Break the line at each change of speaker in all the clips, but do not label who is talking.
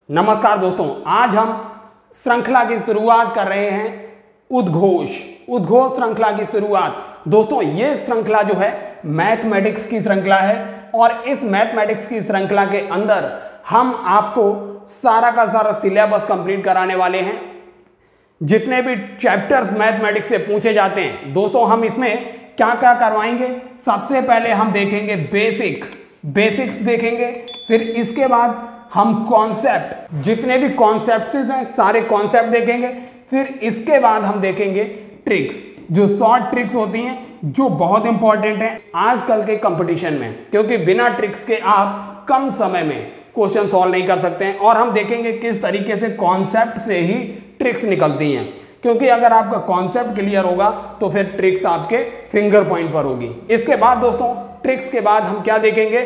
नमस्कार दोस्तों, आज हम श्रृंखला की शुरुआत कर रहे हैं उद्घोष श्रृंखला की शुरुआत। दोस्तों ये श्रृंखला जो है मैथमेटिक्स की श्रृंखला है और इस मैथमेटिक्स की श्रृंखला के अंदर हम आपको सारा का सारा सिलेबस कंप्लीट कराने वाले हैं। जितने भी चैप्टर्स मैथमेटिक्स से पूछे जाते हैं दोस्तों, हम इसमें क्या क्या करवाएंगे। सबसे पहले हम देखेंगे बेसिक्स देखेंगे, फिर इसके बाद हम कॉन्सेप्ट, जितने भी कॉन्सेप्ट्स हैं सारे कॉन्सेप्ट देखेंगे, फिर इसके बाद हम देखेंगे ट्रिक्स, जो शॉर्ट ट्रिक्स होती हैं जो बहुत इंपॉर्टेंट है आजकल के कंपटीशन में, क्योंकि बिना ट्रिक्स के आप कम समय में क्वेश्चन सॉल्व नहीं कर सकते हैं। और हम देखेंगे किस तरीके से कॉन्सेप्ट से ही ट्रिक्स निकलती हैं, क्योंकि अगर आपका कॉन्सेप्ट क्लियर होगा तो फिर ट्रिक्स आपके फिंगर पॉइंट पर होगी। इसके बाद दोस्तों ट्रिक्स के बाद हम क्या देखेंगे,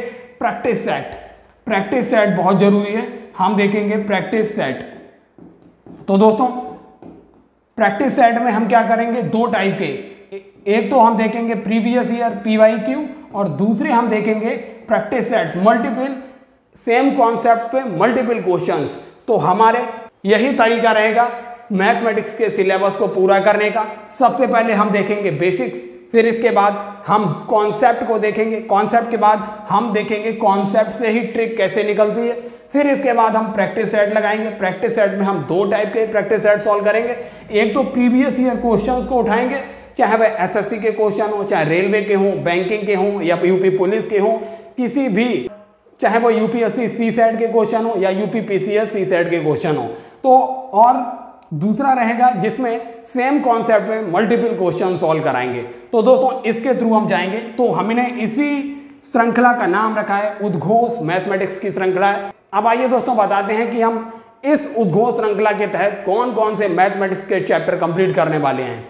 प्रैक्टिस सेट बहुत जरूरी है, हम देखेंगे प्रैक्टिस सेट। तो दोस्तों प्रैक्टिस सेट में हम क्या करेंगे, दो टाइप के, एक तो हम देखेंगे प्रीवियस ईयर PYQ और दूसरे हम देखेंगे practice sets, multiple same concept पे मल्टीपल क्वेश्चंस। तो हमारे यही तरीका रहेगा मैथमेटिक्स के सिलेबस को पूरा करने का। सबसे पहले हम देखेंगे बेसिक्स, फिर इसके बाद हम कॉन्सेप्ट को देखेंगे, कॉन्सेप्ट के बाद हम देखेंगे कॉन्सेप्ट से ही ट्रिक कैसे निकलती है, फिर इसके बाद हम प्रैक्टिस सेट लगाएंगे। प्रैक्टिस सेट में हम दो टाइप के प्रैक्टिस सेट सॉल्व करेंगे, एक तो प्रीवियस ईयर क्वेश्चंस को उठाएंगे, चाहे वह SSC के क्वेश्चन हो, चाहे रेलवे के हों, बैंकिंग के हों या यूपी पुलिस के हों, किसी भी, चाहे वो UPSC CSET के क्वेश्चन हो या UP PCS CSET के क्वेश्चन हो। तो और दूसरा रहेगा जिसमें सेम कॉन्सेप्ट में मल्टीपल क्वेश्चन सॉल्व कराएंगे। तो दोस्तों इसके थ्रू हम जाएंगे। तो हमने इसी श्रृंखला का नाम रखा है उद्घोष मैथमेटिक्स की श्रृंखला है। अब आइए दोस्तों बताते हैं कि हम इस उद्घोष श्रृंखला के तहत कौन कौन से मैथमेटिक्स के चैप्टर कंप्लीट करने वाले हैं।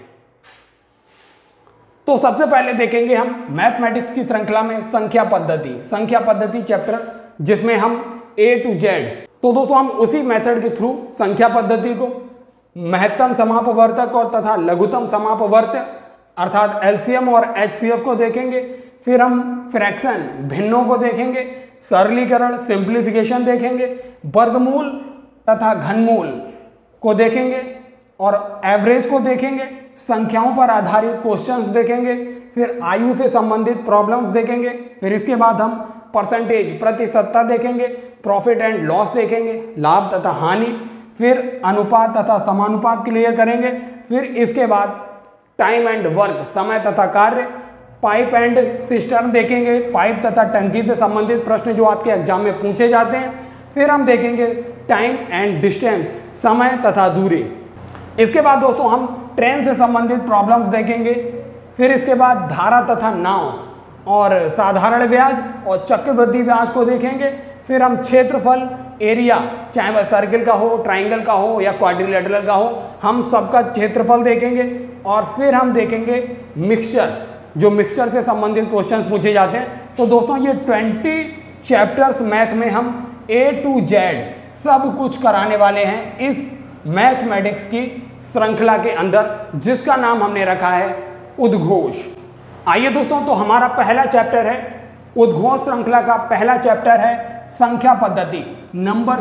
तो सबसे पहले देखेंगे हम मैथमेटिक्स की श्रृंखला में संख्या पद्धति चैप्टर, जिसमें हम A to Z। तो दोस्तों हम उसी मेथड के थ्रू संख्या पद्धति को, महत्तम समापवर्तक और तथा लघुत्तम समापवर्त्य अर्थात LCM और HCF को देखेंगे, फिर हम फ्रैक्शन भिन्नों को देखेंगे, सरलीकरण सिंप्लीफिकेशन देखेंगे, वर्गमूल तथा घनमूल को देखेंगे और एवरेज को देखेंगे, संख्याओं पर आधारित क्वेश्चंस देखेंगे, फिर आयु से संबंधित प्रॉब्लम्स देखेंगे, फिर इसके बाद हम परसेंटेज प्रतिशतता देखेंगे, प्रॉफिट एंड लॉस देखेंगे, लाभ तथा हानि, फिर अनुपात तथा समानुपात क्लियर करेंगे, फिर इसके बाद टाइम एंड वर्क समय तथा कार्य, पाइप एंड सिस्टर्न देखेंगे, पाइप तथा टंकी से संबंधित प्रश्न जो आपके एग्जाम में पूछे जाते हैं, फिर हम देखेंगे टाइम एंड डिस्टेंस समय तथा दूरी। इसके बाद दोस्तों हम ट्रेन से संबंधित प्रॉब्लम्स देखेंगे, फिर इसके बाद धारा तथा नाव और साधारण ब्याज और चक्रवृद्धि ब्याज को देखेंगे, फिर हम क्षेत्रफल एरिया, चाहे वह सर्किल का हो, ट्राइंगल का हो या क्वाड्रिलेटरल का हो, हम सबका क्षेत्रफल देखेंगे। और फिर हम देखेंगे मिक्सचर, जो मिक्सचर से संबंधित क्वेश्चंस पूछे जाते हैं। तो दोस्तों ये 20 चैप्टर्स मैथ में हम A to Z सब कुछ कराने वाले हैं इस मैथमेटिक्स की श्रृंखला के अंदर, जिसका नाम हमने रखा है उद्घोष। आइए दोस्तों, तो हमारा पहला चैप्टर है उद्घोष श्रृंखला का पहला चैप्टर है संख्या पद्धति, नंबर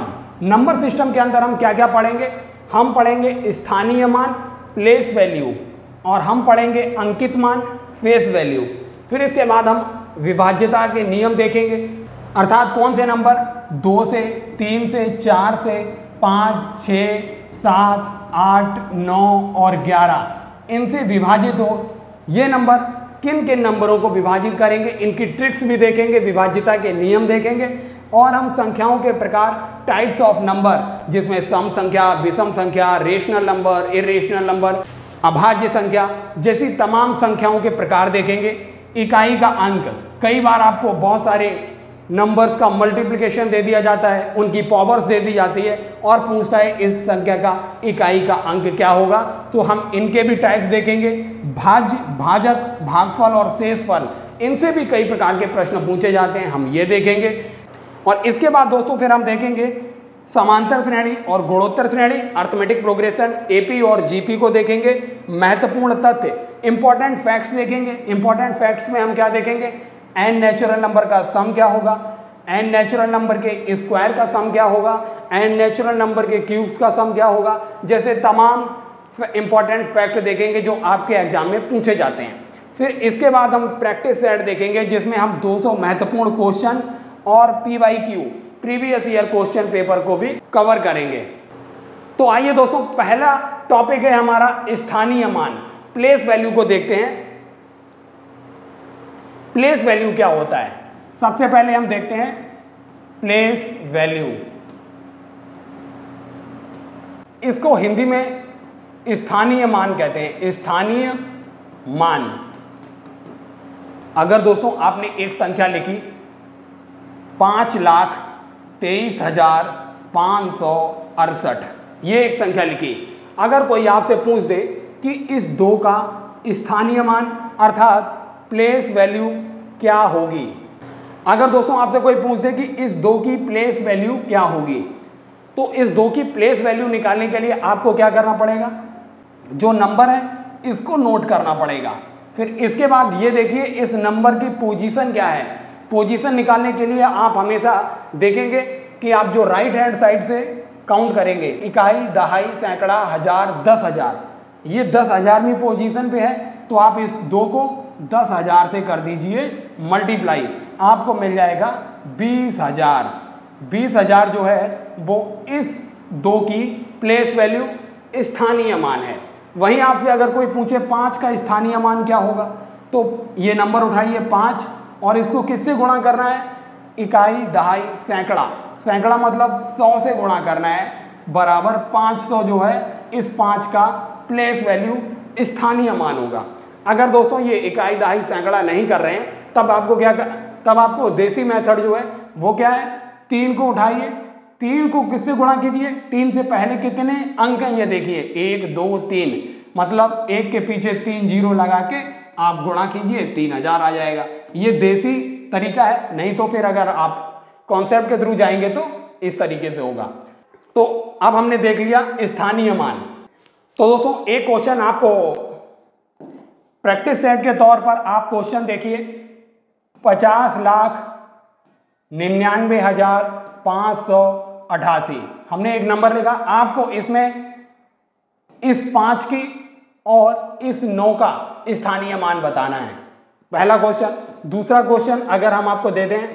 सिस्टम के अंदर हम क्या क्या पढ़ेंगे, हम पढ़ेंगे स्थानीय मान प्लेस वैल्यू, और हम पढ़ेंगे अंकित मान फेस वैल्यू। फिर इसके बाद हम विभाज्यता के नियम देखेंगे, अर्थात कौन से नंबर 2 से 3 से 4 से 5 6 7 8 9 और 11 इनसे विभाजित हो, ये नंबर किन किन नंबरों को विभाजित करेंगे, इनकी ट्रिक्स भी देखेंगे, विभाज्यता के नियम देखेंगे। और हम संख्याओं के प्रकार, टाइप्स ऑफ नंबर, जिसमें सम संख्या, विषम संख्या, रेशनल नंबर, इरेशनल नंबर, अभाज्य संख्या जैसी तमाम संख्याओं के प्रकार देखेंगे। इकाई का अंक, कई बार आपको बहुत सारे नंबर्स का मल्टीप्लिकेशन दे दिया जाता है, उनकी पावर्स दे दी जाती है और पूछता है इस संख्या का इकाई का अंक क्या होगा, तो हम इनके भी टाइप्स देखेंगे। भाज्य, भाजक, भागफल और शेषफल, इनसे भी कई प्रकार के प्रश्न पूछे जाते हैं, हम ये देखेंगे। और इसके बाद दोस्तों फिर हम देखेंगे समांतर श्रेणी और गुणोत्तर श्रेणी, अर्थमेटिक प्रोग्रेशन, AP और GP को देखेंगे। महत्वपूर्ण तथ्य, इंपॉर्टेंट फैक्ट्स देखेंगे। इंपॉर्टेंट फैक्ट्स में हम क्या देखेंगे, n नेचुरल नंबर का सम क्या होगा, n नेचुरल नंबर के स्क्वायर का सम क्या होगा, n नेचुरल नंबर के क्यूब्स का सम क्या होगा, जैसे तमाम इंपॉर्टेंट फैक्ट देखेंगे जो आपके एग्जाम में पूछे जाते हैं। फिर इसके बाद हम प्रैक्टिस सेट देखेंगे जिसमें हम 200 महत्वपूर्ण क्वेश्चन और PYQ previous year question paper को भी कवर करेंगे। तो आइए दोस्तों, पहला टॉपिक है हमारा स्थानीय मान, प्लेस वैल्यू को देखते हैं। प्लेस वैल्यू क्या होता है, सबसे पहले हम देखते हैं प्लेस वैल्यू। इसको हिंदी में स्थानीय मान कहते हैं, स्थानीय मान। अगर दोस्तों आपने एक संख्या लिखी 5,23,568, ये एक संख्या लिखी, अगर कोई आपसे पूछ दे कि इस 2 का स्थानीय मान अर्थात प्लेस वैल्यू क्या होगी, अगर दोस्तों आपसे कोई पूछ दे कि इस 2 की प्लेस वैल्यू क्या होगी, तो इस 2 की प्लेस वैल्यू निकालने के लिए आपको क्या करना पड़ेगा, जो नंबर है इसको नोट करना पड़ेगा। फिर इसके बाद ये देखिए इस नंबर की पोजीशन क्या है। पोजीशन निकालने के लिए आप हमेशा देखेंगे कि आप जो राइट हैंड साइड से काउंट करेंगे, इकाई, दहाई, सैकड़ा, हजार, 10,000, ये 10,000वीं पोजीशन पे है, तो आप इस 2 को 10,000 से कर दीजिए मल्टीप्लाई, आपको मिल जाएगा 20,000। 20,000 जो है वो इस 2 की प्लेस वैल्यू स्थानीय मान है। वहीं आपसे अगर कोई पूछे 5 का स्थानीय मान क्या होगा, तो ये नंबर उठाइए 5 और इसको किससे गुणा करना है, इकाई, दहाई, सैकड़ा, सैकड़ा मतलब 100 से गुणा करना है, बराबर 500 जो है इस 5 का प्लेस वैल्यू स्थानीय मान होगा। अगर दोस्तों ये इकाई, दहाई, सैकड़ा नहीं कर रहे हैं तब आपको क्या तब आपको देसी मेथड जो है वो क्या है, 3 को उठाइए, 3 को किससे गुणा कीजिए, 3 से पहले कितने अंक हैं ये देखिए, 1 2 3, मतलब 1 के पीछे 3 जीरो लगा के आप गुणा कीजिए, 3,000 आ जाएगा। ये देसी तरीका है, नहीं तो फिर अगर आप कॉन्सेप्ट के थ्रू जाएंगे तो इस तरीके से होगा। तो अब हमने देख लिया स्थानीय मान। तो दोस्तों एक क्वेश्चन आपको प्रैक्टिस सेट के तौर पर आप क्वेश्चन देखिए, 50,99,588, हमने एक नंबर लिखा, आपको इसमें इस 5 की और इस 9 का स्थानीय मान बताना है, पहला क्वेश्चन। दूसरा क्वेश्चन अगर हम आपको दे दें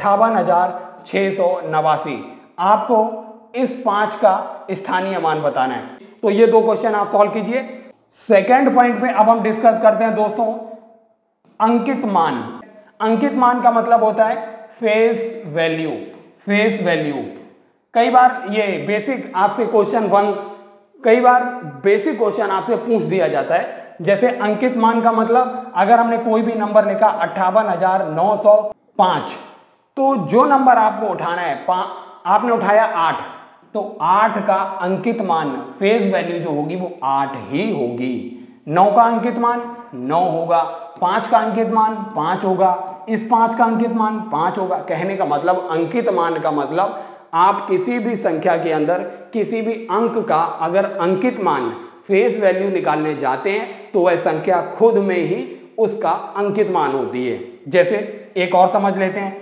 58,689, आपको इस 5 का स्थानीय मान बताना है। तो ये 2 क्वेश्चन आप सॉल्व कीजिए। सेकेंड पॉइंट पे अब हम डिस्कस करते हैं दोस्तों अंकित मान। अंकित मान का मतलब होता है फेस वैल्यू। फेस वैल्यू कई बार ये बेसिक आपसे क्वेश्चन 1, कई बार बेसिक क्वेश्चन आपसे पूछ दिया जाता है। जैसे अंकित मान का मतलब अगर हमने कोई भी नंबर लिखा 58,905, तो जो नंबर आपको उठाना है, आपने उठाया 8, तो 8 का अंकित मान फेस वैल्यू जो होगी वो 8 ही होगी। 9 का अंकित मान 9 होगा, 5 का अंकित मान 5 होगा, इस 5 का अंकित मान 5 होगा। कहने का मतलब अंकित मान का मतलब आप किसी भी संख्या के अंदर किसी भी अंक का अगर अंकित मान फेस वैल्यू निकालने जाते हैं तो वह संख्या खुद में ही उसका अंकित मान होती है। जैसे एक और समझ लेते हैं,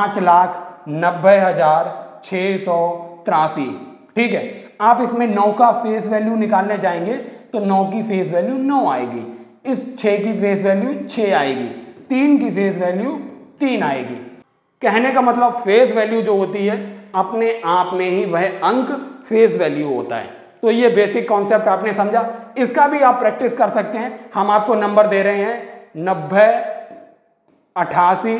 5,90,683, ठीक है। आप इसमें 9 का फेस वैल्यू निकालने जाएंगे तो 9 की फेस वैल्यू 9 आएगी, इस 6 की फेस वैल्यू 6 आएगी, 3 की फेस वैल्यू 3 आएगी। कहने का मतलब फेस वैल्यू जो होती है अपने आप में ही वह अंक फेस वैल्यू होता है। तो ये बेसिक कॉन्सेप्ट आपने समझा, इसका भी आप प्रैक्टिस कर सकते हैं। हम आपको नंबर दे रहे हैं 90, 88,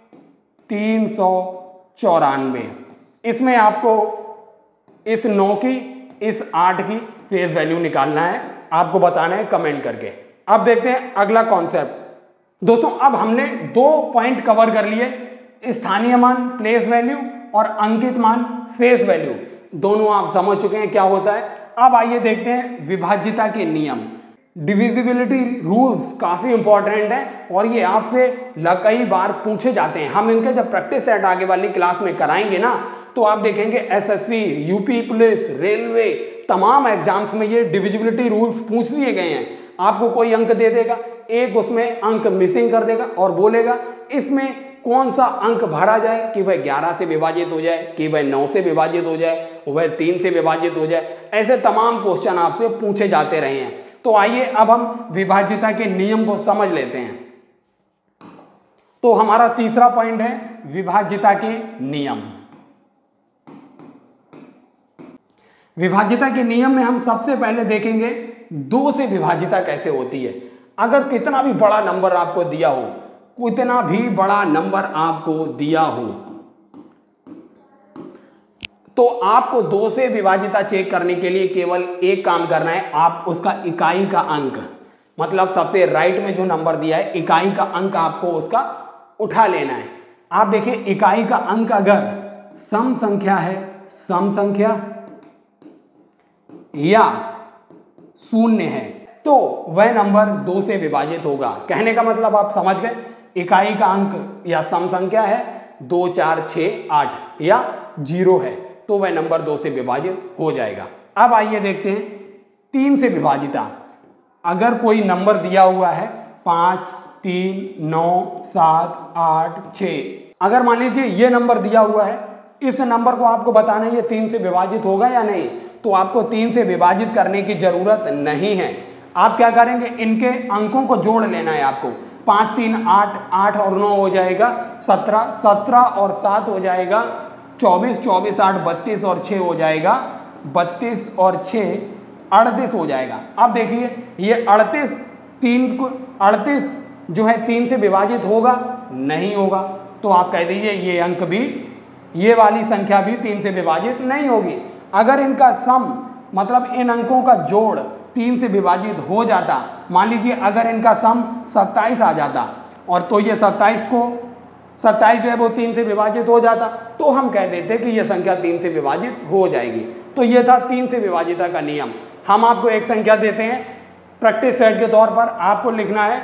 394, इसमें आपको इस 9 की, इस 8 की फेस वैल्यू निकालना है, आपको बताना है कमेंट करके। अब देखते हैं अगला कॉन्सेप्ट। दोस्तों अब हमने 2 पॉइंट कवर कर लिए, स्थानीय मान प्लेस वैल्यू और अंकित मान फेस वैल्यू, दोनों आप समझ चुके हैं क्या होता है। अब आइए देखते हैं विभाज्यता के नियम। डिविजिबिलिटी रूल्स काफी इंपॉर्टेंट है और ये आपसे कई बार पूछे जाते हैं। हम इनके जब प्रैक्टिस सेट आगे वाली क्लास में कराएंगे ना, तो आप देखेंगे एसएससी, यूपी पुलिस, रेलवे, तमाम एग्जाम्स में ये डिविजिबिलिटी रूल्स पूछ लिए गए हैं। आपको कोई अंक दे देगा, एक उसमें अंक मिसिंग कर देगा और बोलेगा इसमें कौन सा अंक भरा जाए कि वह 11 से विभाजित हो जाए, कि वह 9 से विभाजित हो जाए, वह 3 से विभाजित हो जाए। ऐसे तमाम क्वेश्चन आपसे पूछे जाते रहे हैं। तो आइए अब हम विभाज्यता के नियम को समझ लेते हैं। तो हमारा तीसरा पॉइंट है विभाज्यता के नियम। विभाज्यता के नियम में हम सबसे पहले देखेंगे 2 से विभाज्यता कैसे होती है। अगर कितना भी बड़ा नंबर आपको दिया हो, कितना भी बड़ा नंबर आपको दिया हो, तो आपको 2 से विभाज्यता चेक करने के लिए केवल एक काम करना है। आप उसका इकाई का अंक, मतलब सबसे राइट में जो नंबर दिया है, इकाई का अंक आपको उसका उठा लेना है। आप देखिए, इकाई का अंक अगर सम संख्या है, सम संख्या या शून्य है, तो वह नंबर 2 से विभाजित होगा। कहने का मतलब आप समझ गए, इकाई का अंक या सम संख्या है 2, 4, 6, 8 या 0 है, तो वह नंबर 2 से विभाजित हो जाएगा। अब आइए देखते हैं 3 से विभाजिता। अगर कोई नंबर दिया हुआ है 5, 3, 9, 7, 8, 6, अगर मान लीजिए ये नंबर दिया हुआ है, इस नंबर को आपको बताना है ये 3 से विभाजित होगा या नहीं, तो आपको 3 से विभाजित करने की जरूरत नहीं है। आप क्या करेंगे, इनके अंकों को जोड़ लेना है आपको। 5, 3, 8, 8 और 9 हो जाएगा 17, 17 और 7 हो जाएगा 24, 24, 8, 32 और 6 हो जाएगा 32 और 6 38 हो जाएगा। अब देखिए ये 38 जो है 3 से विभाजित होगा, नहीं होगा, तो आप कह दीजिए ये अंक भी, ये वाली संख्या भी 3 से विभाजित नहीं होगी। अगर इनका सम, मतलब इन अंकों का जोड़ 3 से विभाजित हो जाता, मान लीजिए अगर इनका सम 27 आ जाता, और तो ये 27 जो है वो 3 से विभाजित हो जाता, तो हम कह देते कि ये संख्या 3 से विभाजित हो जाएगी। तो ये था 3 से विभाजिता का नियम। हम आपको एक संख्या देते हैं प्रैक्टिस सेट के तौर पर। आपको लिखना है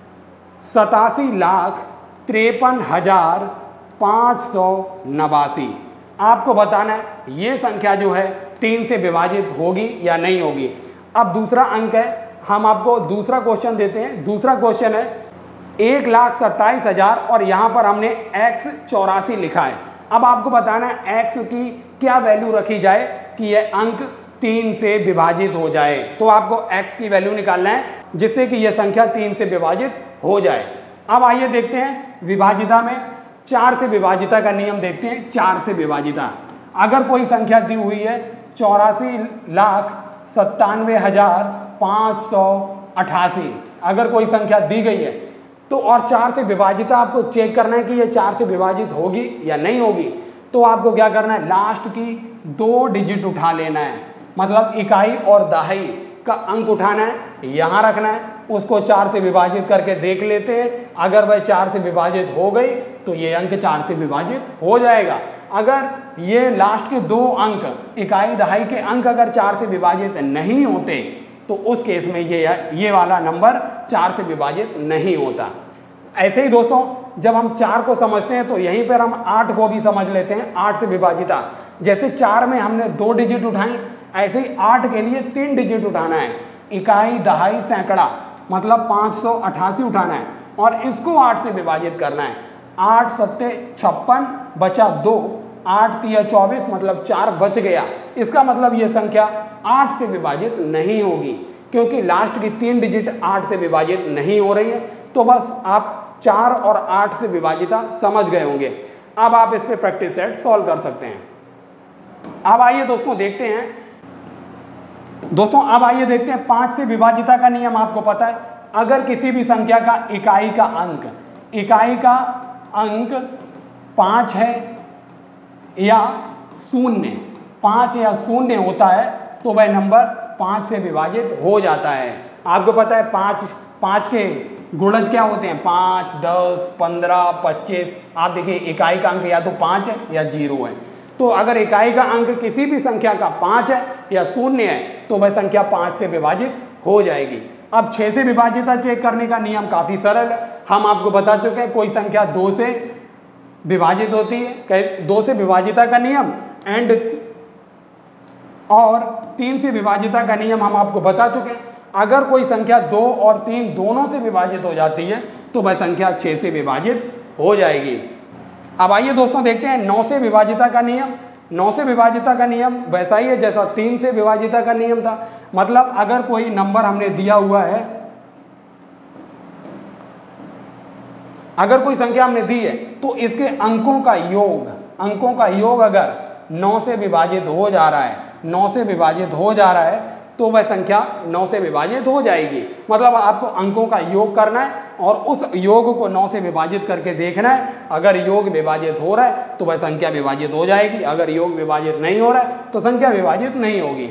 87,53,589। आपको बताना है ये संख्या जो है 3 से विभाजित होगी या नहीं होगी। अब दूसरा अंक है, हम आपको दूसरा क्वेश्चन देते हैं। दूसरा क्वेश्चन है 1,27,000 और यहाँ पर हमने x 84 लिखा है। अब आपको बताना है x की क्या वैल्यू रखी जाए कि यह अंक 3 से विभाजित हो जाए। तो आपको x की वैल्यू निकालना है जिससे कि यह संख्या 3 से विभाजित हो जाए। अब आइए देखते हैं विभाजिता में 4 से विभाजिता का नियम देखते हैं। 4 से विभाजिता, अगर कोई संख्या दी हुई है 84,97,588, अगर कोई संख्या दी गई है तो, और 4 से विभाजिता आपको चेक करना है कि ये 4 से विभाजित होगी या नहीं होगी, तो आपको क्या करना है, लास्ट की 2 डिजिट उठा लेना है। मतलब इकाई और दहाई का अंक उठाना है, यहाँ रखना है, उसको 4 से विभाजित करके देख लेते हैं। अगर वह 4 से विभाजित हो गई तो ये अंक 4 से विभाजित हो जाएगा। अगर ये लास्ट के 2 अंक, इकाई दहाई के अंक अगर 4 से विभाजित नहीं होते तो उस केस में ये वाला नंबर 4 से विभाजित नहीं होता। ऐसे ही दोस्तों, जब हम 4 को समझते हैं तो यहीं पर हम 8 को भी समझ लेते हैं। 8 से विभाजिता, जैसे 4 में हमने 2 डिजिट उठाई, ऐसे ही 8 के लिए 3 डिजिट उठाना है। इकाई दहाई सैकड़ा, मतलब 588 उठाना है और इसको 8 से विभाजित करना है। 8 सत्ते 56 बचा 2, 8 तिया 24, मतलब 4 बच गया। इसका मतलब ये संख्या 8 से विभाजित नहीं होगी, क्योंकि लास्ट की 3 डिजिट 8 से विभाजित नहीं हो रही है। तो बस आप 4 और 8 से विभाजिता समझ गए होंगे। अब आप इस पे प्रैक्टिस सेट सॉल्व कर सकते हैं। अब आइए दोस्तों देखते हैं, अब आइए देखते हैं 5 से विभाजिता का नियम। आपको पता है, अगर किसी भी संख्या का इकाई का अंक 5 है या 0, 5 या 0 होता है तो वह नंबर 5 से विभाजित हो जाता है। आपको पता है 5 के गुणज क्या होते हैं, 5, 10, 15, 25। आप देखिए इकाई का अंक या तो 5 है या 0 है। तो अगर इकाई का अंक किसी भी संख्या का 5 है या 0 है तो वह संख्या 5 से विभाजित हो जाएगी। अब 6 से विभाजिता चेक करने का नियम काफी सरल है। हम आपको बता चुके हैं, कोई संख्या 2 से विभाजित होती है, 2 से विभाजिता का नियम और 3 से विभाजिता का नियम हम आपको बता चुके हैं। अगर कोई संख्या 2 और 3 दोनों से विभाजित हो जाती है तो वह संख्या 6 से विभाजित हो जाएगी। अब आइए दोस्तों देखते हैं 9 से विभाजिता का नियम। 9 से विभाजिता का नियम वैसा ही है जैसा 3 से विभाजिता का नियम था। मतलब अगर कोई नंबर हमने दिया हुआ है, अगर कोई संख्या हमने दी है तो इसके अंकों का योग अगर 9 से विभाजित हो जा रहा है, 9 से विभाजित हो जा रहा है तो वह संख्या 9 से विभाजित हो जाएगी। मतलब आपको अंकों का योग करना है और उस योग को 9 से विभाजित करके देखना है। अगर योग विभाजित हो रहा है तो वह संख्या विभाजित हो जाएगी, अगर योग विभाजित नहीं हो रहा है तो संख्या विभाजित नहीं होगी।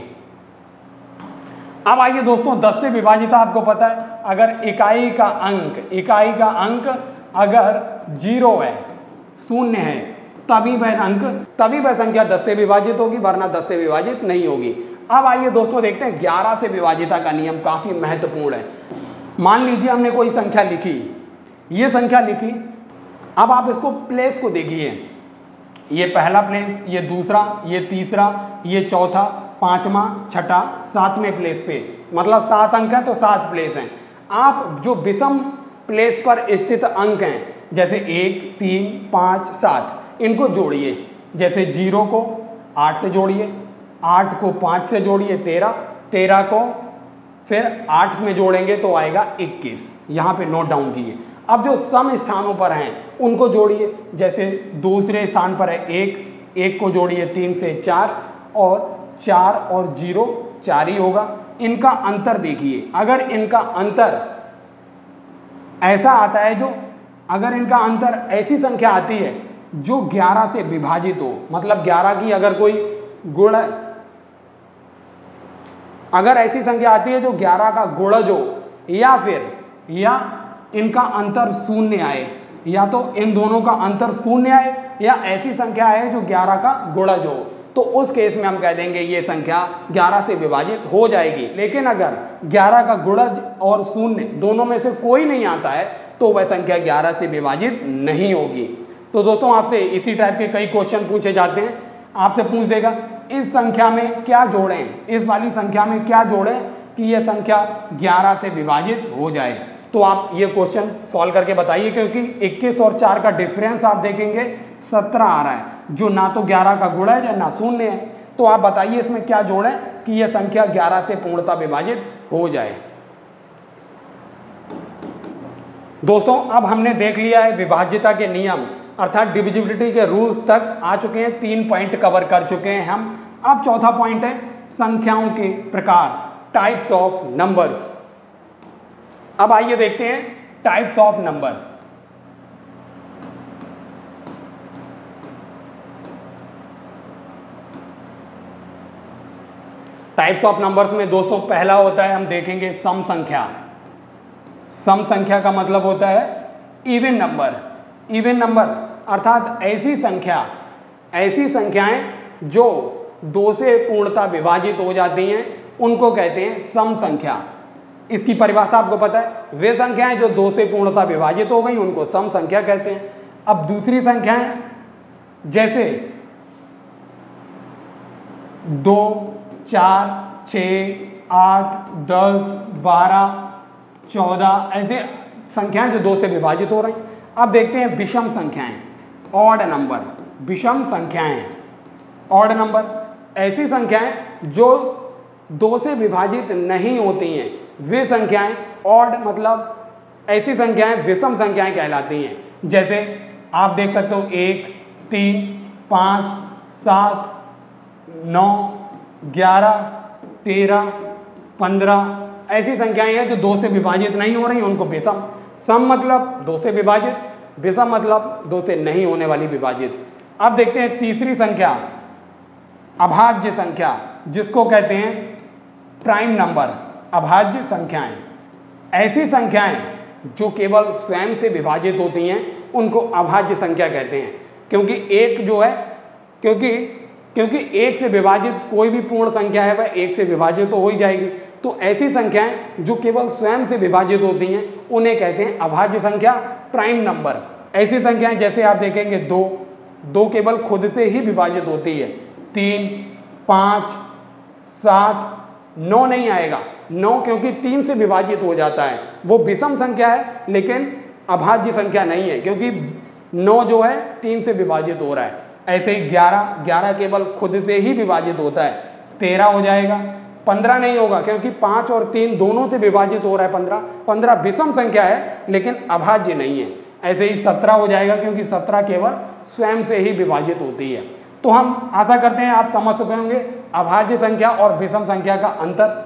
अब आइए दोस्तों 10 से विभाजिता आपको पता है, अगर इकाई का अंक अगर 0 है, 0 है, तभी वह संख्या 10 से विभाजित होगी, वरना 10 से विभाजित नहीं होगी। अब आइए दोस्तों देखते हैं 11 से विभाजिता का नियम, काफी महत्वपूर्ण है। मान लीजिए हमने कोई संख्या लिखी, ये संख्या लिखी, अब आप इसको प्लेस को देखिए, ये पहला प्लेस, ये दूसरा, ये तीसरा, ये चौथा, पांचवा, छठा, 7वें प्लेस पे, मतलब 7 अंक हैं तो 7 प्लेस हैं। आप जो विषम प्लेस पर स्थित अंक हैं जैसे 1, 3, 5, 7, इनको जोड़िए। जैसे 0 को 8 से जोड़िए, 8 को 5 से जोड़िए 13, 13 को फिर 8 में जोड़ेंगे तो आएगा 21। यहाँ पे नोट डाउन कीजिए। अब जो सम स्थानों पर हैं उनको जोड़िए। जैसे दूसरे स्थान पर है 1, 1 को जोड़िए 3 से 4, और 4 और 0 4 ही होगा। इनका अंतर देखिए, अगर इनका अंतर ऐसा आता है, अगर इनका अंतर ऐसी संख्या आती है जो 11 से विभाजित हो, मतलब 11 की अगर कोई गुण, अगर ऐसी संख्या आती है जो 11 का गुणज हो, या इनका अंतर 0 आए, या तो इन दोनों का अंतर 0 आए या ऐसी संख्या है जो 11 का गुणज हो, तो उस केस में हम कह देंगे ये संख्या 11 से विभाजित हो जाएगी। लेकिन अगर 11 का गुणज और 0 दोनों में से कोई नहीं आता है तो वह संख्या 11 से विभाजित नहीं होगी। तो दोस्तों आपसे इसी टाइप के कई क्वेश्चन पूछे जाते हैं। आपसे पूछ देगा इस संख्या में क्या जोड़ें, इस वाली संख्या में क्या जोड़ें कि यह संख्या 11 से विभाजित हो जाए। तो आप ये क्वेश्चन सॉल्व करके बताइए, क्योंकि 21 और 4 का डिफरेंस आप देखेंगे 17 आ रहा है, जो ना तो 11 का गुणा है ना 0 है। तो आप बताइए इसमें क्या जोड़ें कि यह संख्या 11 से पूर्णतः विभाजित हो जाए। दोस्तों अब हमने देख लिया है विभाज्यता के नियम, अर्थात डिविजिबिलिटी के रूल्स तक आ चुके हैं, 3 पॉइंट कवर कर चुके हैं हम। अब चौथा पॉइंट है संख्याओं के प्रकार, टाइप्स ऑफ नंबर्स। अब आइए देखते हैं types of numbers. Types of numbers में दोस्तों पहला होता है, हम देखेंगे सम संख्या। सम संख्या का मतलब होता है इवन नंबर। इवन नंबर अर्थात ऐसी संख्याएं जो 2 से पूर्णतः विभाजित हो जाती हैं उनको कहते हैं सम संख्या। इसकी परिभाषा आपको पता है, वे संख्याएं जो 2 से पूर्णतः विभाजित हो गई उनको सम संख्या कहते हैं। अब दूसरी संख्याएं जैसे 2, 4, 6, 8, 10, 12, 14 ऐसे संख्याएं जो 2 से विभाजित हो रही। अब देखते हैं विषम संख्याएं, ऑड नंबर। विषम संख्याएं, ऑड नंबर, ऐसी संख्याएं जो 2 से विभाजित नहीं होती हैं, वे संख्याएं ऑड मतलब ऐसी संख्याएं विषम संख्याएं कहलाती हैं। जैसे आप देख सकते हो 1, 3, 5, 7, 9, 11, 13, 15 ऐसी संख्याएं हैं जो 2 से विभाजित नहीं हो रही, उनको विषम। सम मतलब 2 से विभाजित, विषम मतलब 2 से नहीं होने वाली विभाजित। अब देखते हैं तीसरी संख्या, अभाज्य संख्या, जिसको कहते हैं प्राइम नंबर। अभाज्य संख्याएं, ऐसी संख्याएं जो केवल स्वयं से विभाजित होती हैं उनको अभाज्य संख्या कहते हैं। क्योंकि एक जो है, क्योंकि 1 से विभाजित कोई भी पूर्ण संख्या है वह 1 से विभाजित तो हो ही जाएगी। तो ऐसी संख्याएं जो केवल स्वयं से विभाजित होती हैं उन्हें कहते हैं अभाज्य संख्या, प्राइम नंबर। ऐसी संख्याएं जैसे आप देखेंगे 2 केवल खुद से ही विभाजित होती है, 3, 5, 7, 9 नहीं आएगा। 9 क्योंकि 3 से विभाजित हो जाता है, वो विषम संख्या है लेकिन अभाज्य संख्या नहीं है, क्योंकि 9 जो है 3 से विभाजित हो रहा है। ऐसे ही 11 केवल खुद से ही विभाजित होता है, 13 हो जाएगा। 15 नहीं होगा क्योंकि 5 और 3 दोनों से विभाजित हो रहा है 15 विषम संख्या है लेकिन अभाज्य नहीं है। ऐसे ही 17 हो जाएगा क्योंकि 17 केवल स्वयं से ही विभाजित होती है। तो हम आशा करते हैं आप समझ सके होंगे अभाज्य संख्या और विषम संख्या का अंतर।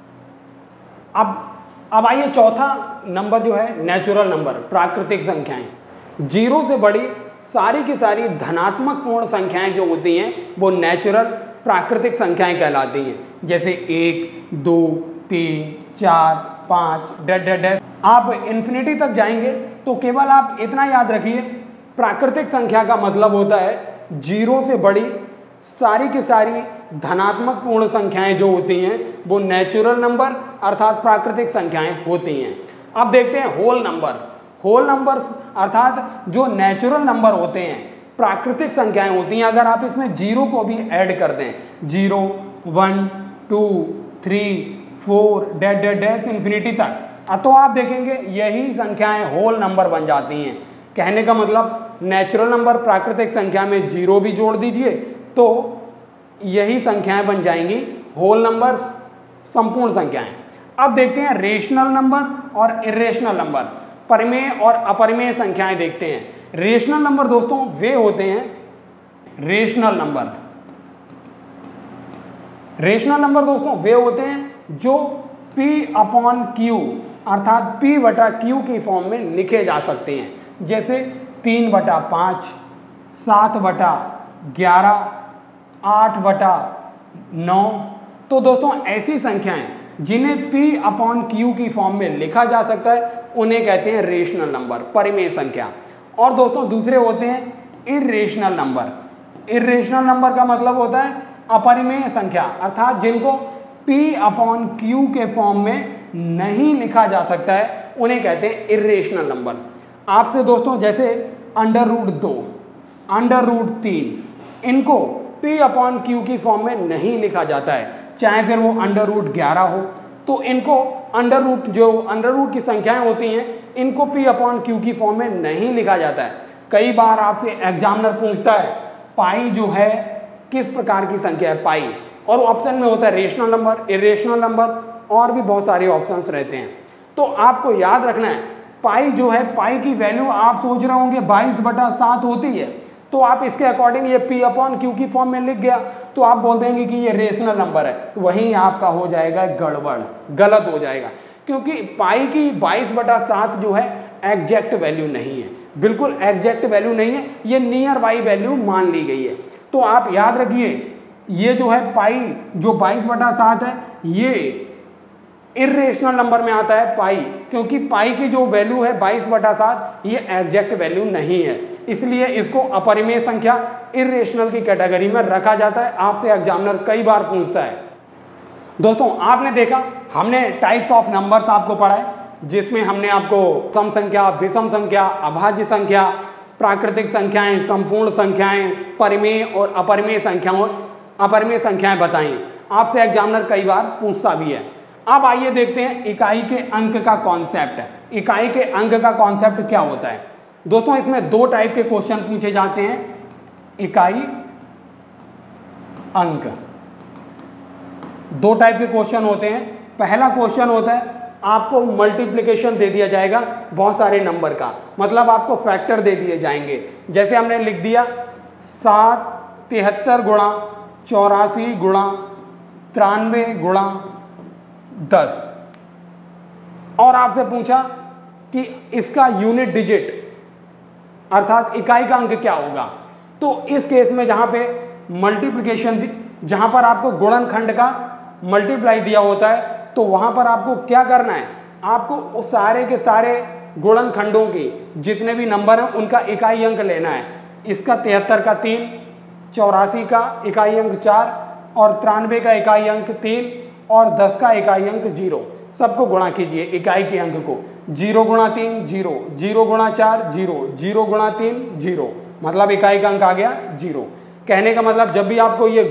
अब आइए चौथा नंबर जो है नेचुरल नंबर, प्राकृतिक संख्याएं। 0 से बड़ी सारी की सारी धनात्मक पूर्ण संख्याएं जो होती हैं वो नेचुरल प्राकृतिक संख्याएं कहलाती हैं। जैसे 1, 2, 3, 4, 5 डैश। आप इन्फिनिटी तक जाएंगे तो केवल आप इतना याद रखिए, प्राकृतिक संख्या का मतलब होता है 0 से बड़ी सारी की सारी धनात्मक पूर्ण संख्याएं जो होती हैं वो नेचुरल नंबर अर्थात प्राकृतिक संख्याएं होती हैं। अब देखते हैं होल नंबर। होल नंबर्स अर्थात जो नेचुरल नंबर होते हैं प्राकृतिक संख्याएं होती हैं। अगर आप इसमें 0 को भी ऐड कर दें, 0, 1, 2, 3, 4 डैश इन्फिनिटी तक, तो आप देखेंगे यही संख्याएं होल नंबर बन जाती हैं। कहने का मतलब नेचुरल नंबर प्राकृतिक संख्या में 0 भी जोड़ दीजिए तो यही संख्याएं बन जाएंगी होल नंबर्स, संपूर्ण संख्याएं। अब देखते हैं रेशनल नंबर और इरेशनल नंबर, परिमेय और अपरिमेय संख्याएं देखते हैं। रेशनल नंबर दोस्तों वे होते हैं, रेशनल नंबर दोस्तों वे होते हैं जो P/Q अर्थात P/Q की फॉर्म में लिखे जा सकते हैं। जैसे 3/5, 7/11, 8/9। तो दोस्तों ऐसी संख्याएं जिन्हें P/Q की फॉर्म में लिखा जा सकता है उन्हें कहते हैं रेशनल नंबर, परिमेय संख्या। और दोस्तों दूसरे होते हैं इरेशनल नंबर। इरेशनल नंबर का मतलब होता है अपरिमेय संख्या अर्थात जिनको P/Q के फॉर्म में नहीं लिखा जा सकता है उन्हें कहते हैं इरेशनल नंबर। आपसे दोस्तों जैसे √2, √3 इनको P/Q की फॉर्म में नहीं लिखा जाता है, चाहे फिर वो √11 हो। तो इनको अंडर रूट की संख्याएं होती हैं इनको P/Q की फॉर्म में नहीं लिखा जाता है। कई बार आपसे एग्जामिनर पूछता है पाई जो है किस प्रकार की संख्या है पाई, और ऑप्शन में होता है रेशनल नंबर, इरेशनल नंबर और भी बहुत सारे ऑप्शंस रहते हैं। तो आपको याद रखना है पाई जो है, पाई की वैल्यू आप सोच रहे होंगे 22/7 होती है, तो आप इसके अकॉर्डिंग ये P/Q की फॉर्म में लिख गया तो आप बोल देंगे कि ये रेशनल नंबर है, वहीं आपका हो जाएगा गड़बड़, गलत हो जाएगा। क्योंकि पाई की 22/7 जो है एग्जैक्ट वैल्यू नहीं है, बिल्कुल एग्जैक्ट वैल्यू नहीं है, ये नियर बाई वैल्यू मान ली गई है। तो आप याद रखिए ये जो है पाई जो 22/7 है ये इरेशनल नंबर में आता है पाई, क्योंकि पाई की जो वैल्यू है 22/7 ये एग्जैक्ट वैल्यू नहीं है, इसलिए इसको अपरिमेय संख्या इरेशनल की कैटेगरी में रखा जाता है। आपसे एग्जामिनर कई बार पूछता है। दोस्तों आपने देखा हमने टाइप्स ऑफ नंबर्स आपको पढ़ाए, जिसमें हमने आपको सम संख्या, विषम संख्या, अभाज्य संख्या, प्राकृतिक संख्याएं, संपूर्ण संख्याएं, परिमेय और अपरिमेय संख्याएं बताई। आपसे एग्जामिनर कई बार पूछता भी है। अब आइए देखते हैं इकाई के अंक का कॉन्सेप्ट। इकाई के अंक का कॉन्सेप्ट क्या होता है दोस्तों? इसमें 2 टाइप के क्वेश्चन पूछे जाते हैं। इकाई अंक 2 टाइप के क्वेश्चन होते हैं। पहला क्वेश्चन होता है आपको मल्टीप्लिकेशन दे दिया जाएगा बहुत सारे नंबर का, मतलब आपको फैक्टर दे दिए जाएंगे। जैसे हमने लिख दिया 7 73 गुणा 84 गुणा 93 गुणा 10, और आपसे पूछा कि इसका यूनिट डिजिट अर्थात इकाई का अंक क्या होगा। तो इस केस में जहां पे मल्टीप्लिकेशन, जहां पर आपको गुणनखंड का मल्टीप्लाई दिया होता है, तो वहां पर आपको क्या करना है, आपको उस सारे के सारे गुणनखंडों की जितने भी नंबर हैं उनका इकाई अंक लेना है। इसका 73 का 3, 84 का इकाई अंक 4 और 93 का इकाई अंक 3 और 10 का इकाई अंक 0, सबको गुणा कीजिए इकाई के अंक को। 0 गुणा 3 0, 0 गुणा 4 0, 0 गुणा 3 0, मतलब इकाई का अंक आ गया 0। कहने का मतलब जब भी आपको ये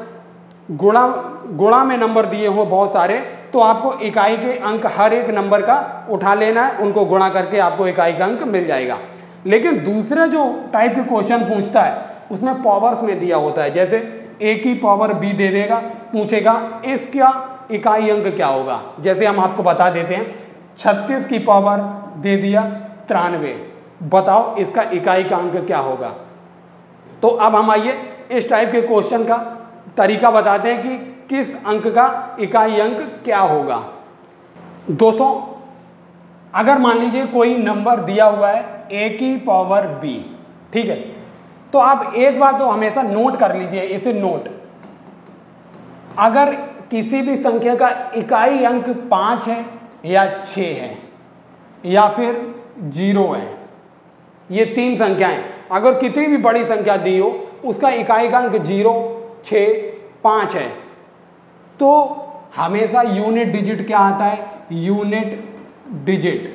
गुणा में नंबर दिए हो बहुत सारे, तो आपको इकाई के अंक हर एक नंबर का उठा लेना है, उनको गुणा करके आपको इकाई का अंक मिल जाएगा। लेकिन दूसरा जो टाइप के क्वेश्चन पूछता है उसमें पावर्स में दिया होता है, जैसे a की पावर b दे देगा, पूछेगा इसका इकाई अंक क्या होगा। जैसे हम आपको बता देते हैं 36 की पावर दे दिया 93, बताओ इसका इकाई का अंक क्या होगा। तो अब हम आइए इस टाइप के क्वेश्चन का तरीका बताते हैं कि किस अंक का इकाई अंक क्या होगा। दोस्तों अगर मान लीजिए कोई नंबर दिया हुआ है a की पावर b, ठीक है, तो आप एक बात तो हमेशा नोट कर लीजिए, इसे नोट, अगर किसी भी संख्या का इकाई अंक 5 है या 6 है या फिर 0 है, ये 3 संख्याएं, अगर कितनी भी बड़ी संख्या दी हो उसका इकाई का अंक 0, 6, 5 है, तो हमेशा यूनिट डिजिट क्या आता है, यूनिट डिजिट।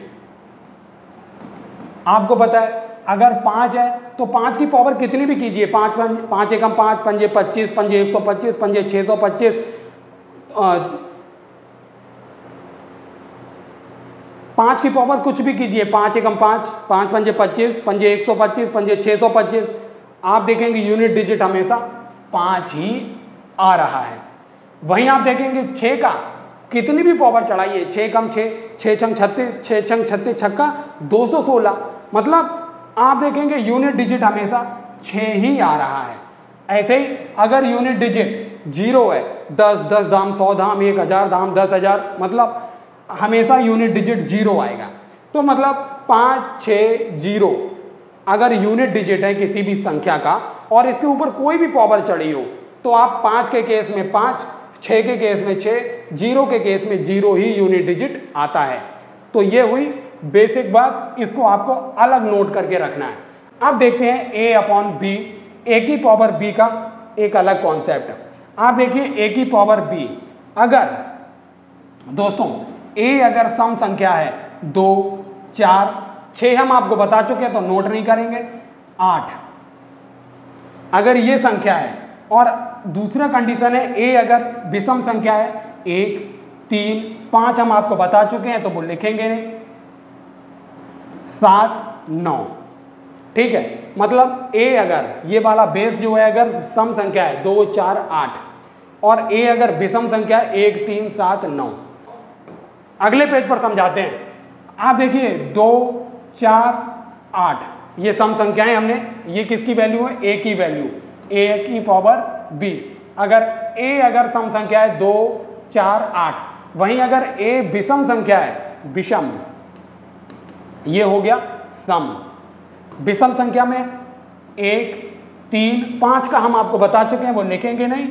आपको पता है अगर 5 है तो 5 की पावर कितनी भी कीजिए, 5 एकम 5, 5 25, 5 125, 5 625, 5 की पावर कुछ भी कीजिए, 5 एकम 5, 5 5 25, 5 125, 5 625, आप देखेंगे यूनिट डिजिट हमेशा 5 ही आ रहा है। वहीं आप देखेंगे 6 का कितनी भी पावर चढ़ाइए, 6 कम 6, 6 छंग 36, 6 छंग 36 छक्का 216, मतलब आप देखेंगे यूनिट डिजिट हमेशा 6 ही आ रहा है। ऐसे ही अगर यूनिट डिजिट 0 है, 10, 10 धाम, 100 धाम, 1000 धाम, 10,000, मतलब हमेशा यूनिट डिजिट 0 आएगा। तो मतलब 5 6 0 अगर यूनिट डिजिट है किसी भी संख्या का और इसके ऊपर कोई भी पावर चढ़ी हो, तो आप 5 के केस में 5, 6 के केस में 6, 0 के केस में 0 ही यूनिट डिजिट आता है। तो ये हुई बेसिक बात, इसको आपको अलग नोट करके रखना है। अब देखते हैं a/b, a की पावर b का एक अलग कॉन्सेप्ट। आप देखिए a की पावर b, अगर दोस्तों a अगर सम संख्या है 2, 4, 6 हम आपको बता चुके हैं तो नोट नहीं करेंगे, 8 अगर ये संख्या है, और दूसरा कंडीशन है a अगर विषम संख्या है 1, 3, 5 हम आपको बता चुके हैं तो वो लिखेंगे नहीं, 7, 9, ठीक है, मतलब a अगर ये वाला बेस जो है अगर सम संख्या है 2, 4, 8 और a अगर विषम संख्या है 1, 3, 7, 9। अगले पेज पर समझाते हैं। आप देखिए 2, 4, 8 ये सम संख्याएं हमने, ये किसकी वैल्यू है, a की वैल्यू, a की पावर b। अगर a अगर सम संख्या है 2, 4, 8, वहीं अगर a विषम संख्या है, विषम, ये हो गया सम। विषम संख्या में 1, 3, 5 का हम आपको बता चुके हैं वो लिखेंगे नहीं,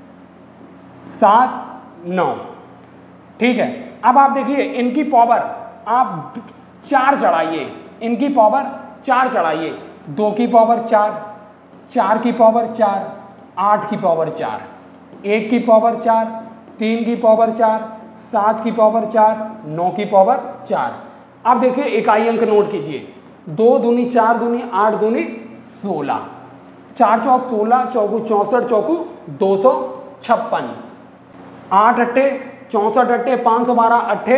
7, 9, ठीक है। अब आप देखिए इनकी पावर आप 4 चढ़ाइए, इनकी पावर 4 चढ़ाइए, 2 की पावर 4, 4 की पावर 4, 8 की पावर 4, 1 की पावर 4, 3 की पावर 4, 7 की पावर 4, 9 की पावर 4। अब देखिए इकाई अंक नोट कीजिए, 2 दूनी 4 दूनी 8 दूनी 16, 4 चौक 16, चौकू 64, चौकू 256, 8 अट्ठे 64 अट्ठे 512 अट्ठे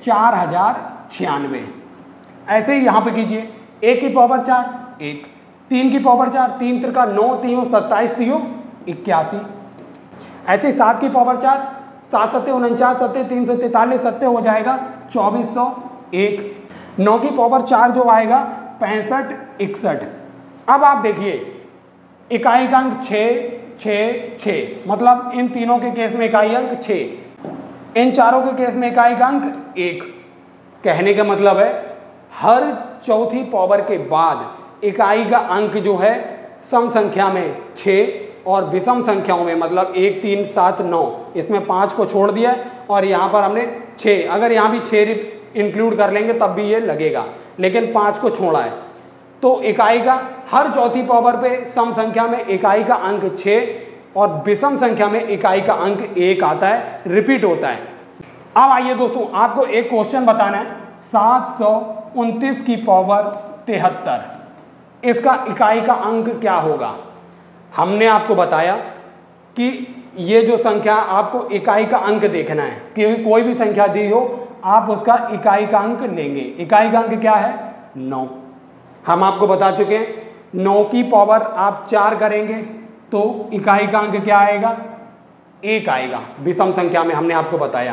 4096। ऐसे ही यहाँ पे कीजिए, 1 की पावर 4 1, 3 की पावर 4, 3 त्रिका 9, 3 27, 81। ऐसे ही 7 की पावर 4, 7 सत्ते 49, सत्ते 343, सत्ते हो जाएगा 2401। 9 की पावर 4 जो आएगा 65 61। अब आप देखिए इकाई का अंक 6 6 6, मतलब इन तीनों के केस में इकाई अंक 6, इन चारों के केस में इकाई का अंक 1। कहने का मतलब है हर चौथी पावर के बाद इकाई का अंक जो है सम संख्या में 6 और विषम संख्याओं में मतलब 1 3 7 9, इसमें 5 को छोड़ दिया और यहाँ पर हमने 6, अगर यहाँ भी 6 इंक्लूड कर लेंगे तब भी ये लगेगा, लेकिन 5 को छोड़ा है। तो इकाई का हर चौथी पावर पे सम संख्या में इकाई का अंक 6 और विषम संख्या में इकाई का अंक 1 आता है, रिपीट होता है। अब आइए दोस्तों आपको एक क्वेश्चन बताना है, 729 की पावर 73, इसका इकाई का अंक क्या होगा। हमने आपको बताया कि ये जो संख्या आपको इकाई का अंक देखना है, क्योंकि कोई भी संख्या दी हो आप उसका इकाई का अंक लेंगे। इकाई का अंक क्या है 9। हम आपको बता चुके हैं 9 की पावर आप 4 करेंगे तो इकाई का अंक क्या आएगा, 1 आएगा। विषम संख्या में हमने आपको बताया।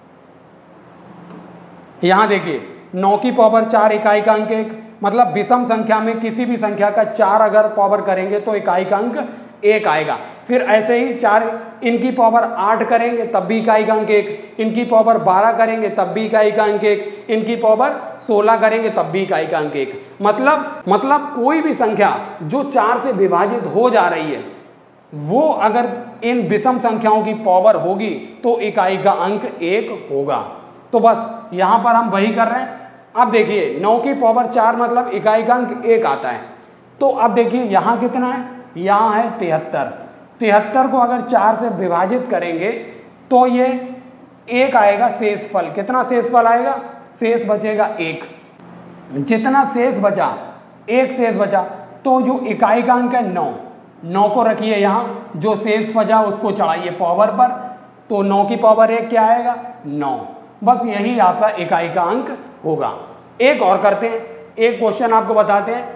यहां देखिए 9 की पावर 4 इकाई का अंक 1, मतलब विषम संख्या में किसी भी संख्या का 4 अगर पावर करेंगे तो इकाई का अंक 1 आएगा। फिर ऐसे ही 4 इनकी पावर 8 करेंगे तब भी इकाई का अंक 1, इनकी पावर 12 करेंगे तब भी इकाई का अंक 1, इनकी पावर 16 करेंगे तब भी इकाई का अंक 1। मतलब कोई भी संख्या जो 4 से विभाजित हो जा रही है वो अगर इन विषम संख्याओं की पावर होगी तो इकाई का अंक 1 होगा। तो बस यहां पर हम वही कर रहे हैं। अब देखिए 9 की पावर 4 मतलब इकाई का अंक 1 आता है। तो अब देखिए यहां कितना है, यहां है 73। 73 को अगर 4 से विभाजित करेंगे तो ये 1 आएगा शेषफल। कितना शेषफल आएगा, शेष बचेगा 1। जितना शेष बचा, 1 शेष बचा, तो जो इकाई का अंक है 9 को रखिए यहाँ, जो शेष बचा उसको चढ़ाइए पावर पर, तो 9 की पावर 1 क्या आएगा, 9। बस यही आपका इकाई का अंक होगा। एक और करते हैं, एक क्वेश्चन आपको बताते हैं।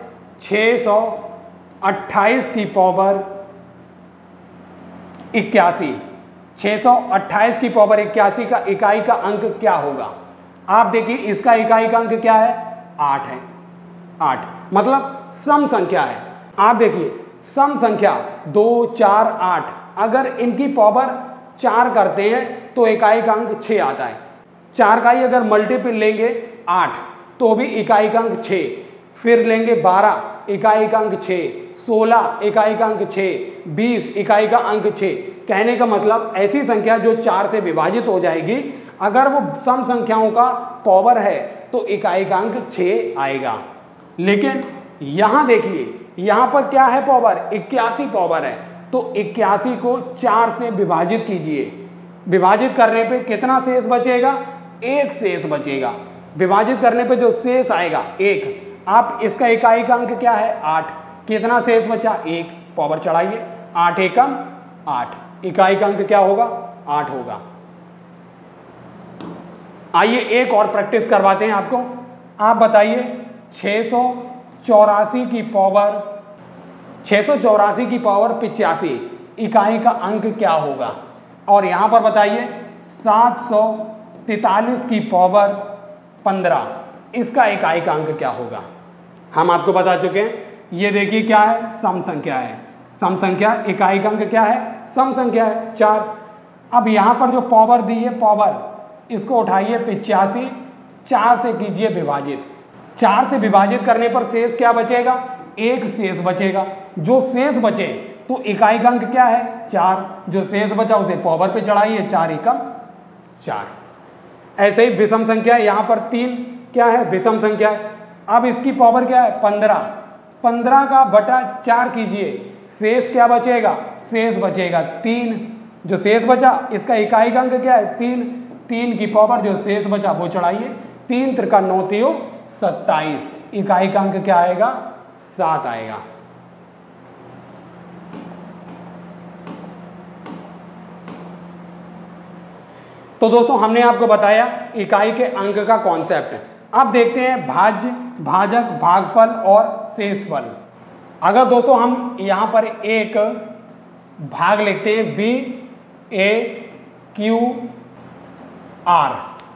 628 की पावर 81, 628 की पावर 81 का इकाई का अंक क्या होगा। आप देखिए इसका इकाई का अंक क्या है, 8 है। 8 मतलब सम संख्या है। आप देखिए सम संख्या 2, 4, 8 अगर इनकी पावर 4 करते हैं तो इकाई का अंक 6 आता है। 4 का ही अगर मल्टीपल लेंगे 8 तो भी इकाई का अंक 6, फिर लेंगे 12 इकाई का अंक 6, 16 इकाई का अंक 6, 20 इकाई का अंक 6। कहने का मतलब ऐसी संख्या जो 4 से विभाजित हो जाएगी अगर वो सम संख्याओं का पावर है तो इकाई का अंक 6 आएगा। लेकिन यहां देखिए यहां पर क्या है, पावर 81 पावर है, तो 81 को 4 से विभाजित कीजिए। विभाजित करने पे कितना शेष बचेगा, 1 शेष बचेगा। विभाजित करने पे जो शेष आएगा 1। आप इसका इकाई का अंक क्या है, 8। कितना शेष बचा, 1। पावर चढ़ाइए, 8 एकम 8, इकाई का अंक क्या होगा, 8 होगा। आइए एक और प्रैक्टिस करवाते हैं आपको। आप बताइए 684 की पावर 85 इकाई का अंक क्या होगा। और यहां पर बताइए 743 की पावर 15 इसका इकाई का अंक क्या होगा। हम आपको बता चुके हैं, ये देखिए क्या है, सम संख्या है। सम संख्या इकाई का अंक क्या है, सम संख्या है 4। अब यहां पर जो पावर दी है, पावर इसको उठाइए 85, 4 से कीजिए विभाजित। 4 से विभाजित करने पर शेष क्या बचेगा, 1 शेष बचेगा। जो शेष बचे तो इकाई का अंक क्या है, 4। जो शेष बचा उसे पावर पे चढ़ाइए, 4 एकम 4। ऐसे ही विषम संख्या, यहां पर 3 क्या है, विषम संख्या है। अब इसकी पावर क्या है, 15। 15 का बटा 4 कीजिए, शेष क्या बचेगा, शेष बचेगा 3। जो शेष बचा इसका इकाई का अंक क्या है, 3। 3 की पावर जो शेष बचा वो चढ़ाइए, 3 त्रिका 9 तियो 27, इकाई का अंक क्या आएगा, 7 आएगा। तो दोस्तों हमने आपको बताया इकाई के अंक का कॉन्सेप्ट। अब देखते हैं भाज्य, भाजक, भागफल और शेषफल। अगर दोस्तों हम यहां पर एक भाग लिखते हैं BAQR,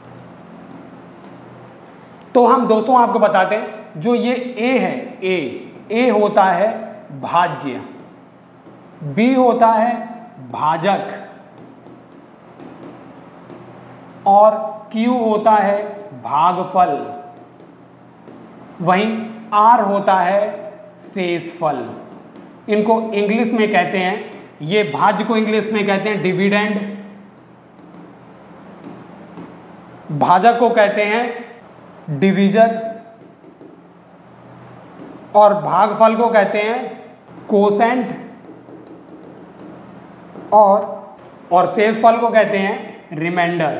तो हम दोस्तों आपको बताते हैं जो ये A है, A होता है भाज्य, B होता है भाजक और Q होता है भागफल, वहीं R होता है शेषफल। इनको इंग्लिश में कहते हैं, ये भाज्य को इंग्लिश में कहते हैं डिविडेंड, भाजक को कहते हैं डिवीजर और भागफल को कहते हैं कोसेंट और शेषफल को कहते हैं रिमाइंडर।